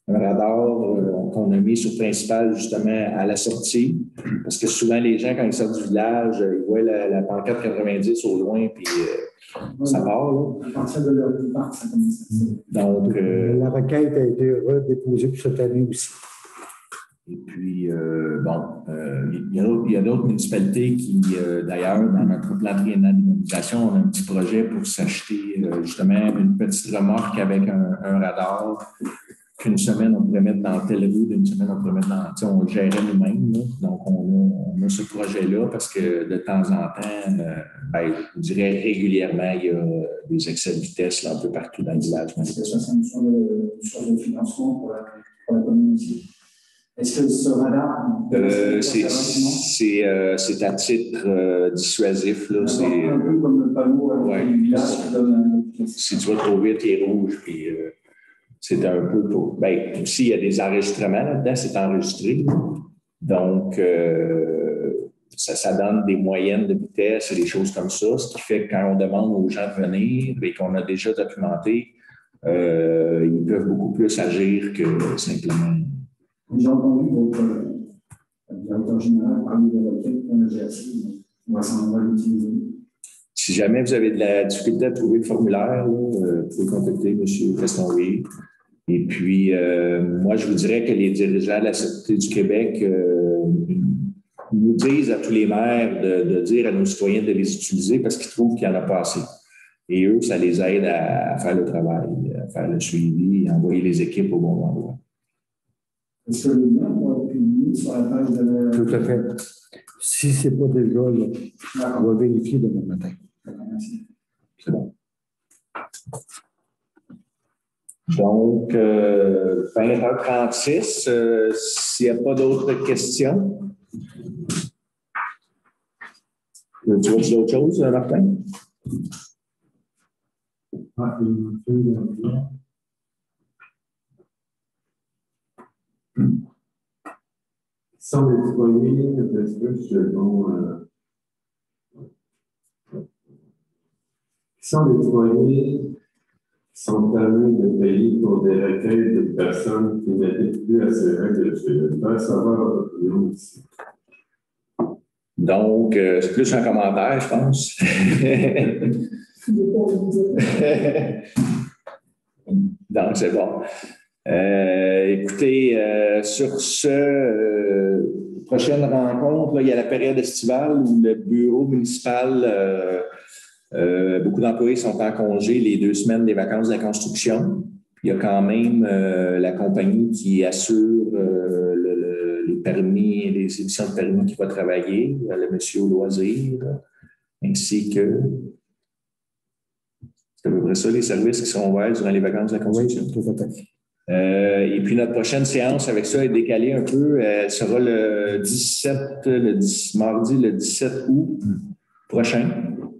un radar euh, qu'on a mis sur Principal justement à la sortie. Parce que souvent, les gens, quand ils sortent du village, ils voient la, la pancarte quatre-vingt-dix au loin, puis euh, ça part. Là. À partir de leur départ, ça commence à Donc, euh, la requête a été redéposée pour cette année aussi. Et puis, euh, bon, euh, il y a d'autres municipalités qui, euh, d'ailleurs, dans notre plan triennal d'immobilisation, on a un petit projet pour s'acheter euh, justement une petite remorque avec un, un radar qu'une semaine, on pourrait mettre dans telle rue, d'une semaine, on pourrait mettre dans, tu sais, on le gérait nous-mêmes. Là. Donc, on a, on a ce projet-là parce que de temps en temps, euh, ben, je dirais régulièrement, il y a des excès de vitesse là, un peu partout dans le village. C'est ça, une source de, de financement pour la, pour la communauté. Est-ce que ce radar... Euh, c'est euh, à titre euh, dissuasif. Là, c'est un peu comme le panneau ouais, du village qui donne... Si tu vas trop vite, il est rouge. Puis, euh, c'est un peu pour... Bien, aussi, il y a des enregistrements là-dedans, c'est enregistré. Donc, euh, ça, ça donne des moyennes de vitesse et des choses comme ça, ce qui fait que quand on demande aux gens de venir et qu'on a déjà documenté, euh, ils peuvent beaucoup plus agir que simplement... J'ai entendu votre directeur général parler de requête pour le G R C. On va s'en va l'utiliser. Si jamais vous avez de la difficulté à trouver le formulaire, là, euh, vous pouvez contacter M. Festonrier. Et puis, euh, moi, je vous dirais que les dirigeants de la Sûreté du Québec euh, nous disent à tous les maires de, de dire à nos citoyens de les utiliser parce qu'ils trouvent qu'il n'y en a pas assez. Et eux, ça les aide à, à faire le travail, à faire le suivi, à envoyer les équipes au bon endroit. Est-ce que le lien va être publié sur la page de la... Tout à fait. Si ce n'est pas déjà, là, on va vérifier demain matin. C'est bon. Donc, euh, vingt heures trente-six, euh, s'il n'y a pas d'autres questions. Tu veux dire d'autres choses, Martin? Ah, une feuille sans les citoyens, est-ce que selon euh, sans les citoyens sont permis de payer pour des recueils de personnes qui n'habitent plus à ces règles, je veux savoir votre opinion ici. Donc, euh, c'est plus un commentaire, je pense. Donc, c'est bon. Euh, écoutez, euh, sur ce, euh, prochaine rencontre, là, il y a la période estivale où le bureau municipal, euh, euh, beaucoup d'employés sont en congé les deux semaines des vacances de la construction. Il y a quand même euh, la compagnie qui assure euh, le, le, les permis, les éditions de permis qui va travailler, le monsieur au loisir, ainsi que... C'est à peu près ça, les services qui seront ouverts durant les vacances de la construction. Oui, tout à fait. Euh, et puis notre prochaine séance avec ça est décalée un peu. Elle sera le dix-sept, le dix, mardi le dix-sept août prochain.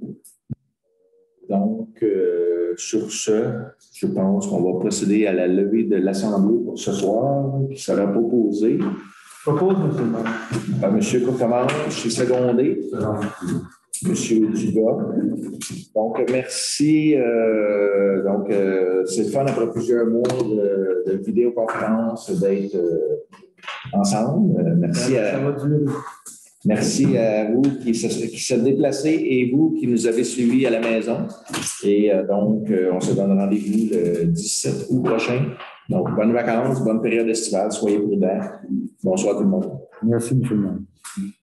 Donc, euh, sur ce, je pense qu'on va procéder à la levée de l'Assemblée pour ce soir, qui sera proposée. Propose, M. le maire. Par M. Courtemanche, chez Secondé. M. Dugas. Donc, merci. Euh, donc, euh, c'est le fun après plusieurs mois de, de vidéoconférence d'être euh, ensemble. Euh, merci, à, merci à vous qui se, qui se déplacez et vous qui nous avez suivis à la maison. Et euh, donc, euh, on se donne rendez-vous le dix-sept août prochain. Donc, bonnes vacances, bonne période estivale. Soyez prudents. Bonsoir tout le monde. Merci, M. le maire.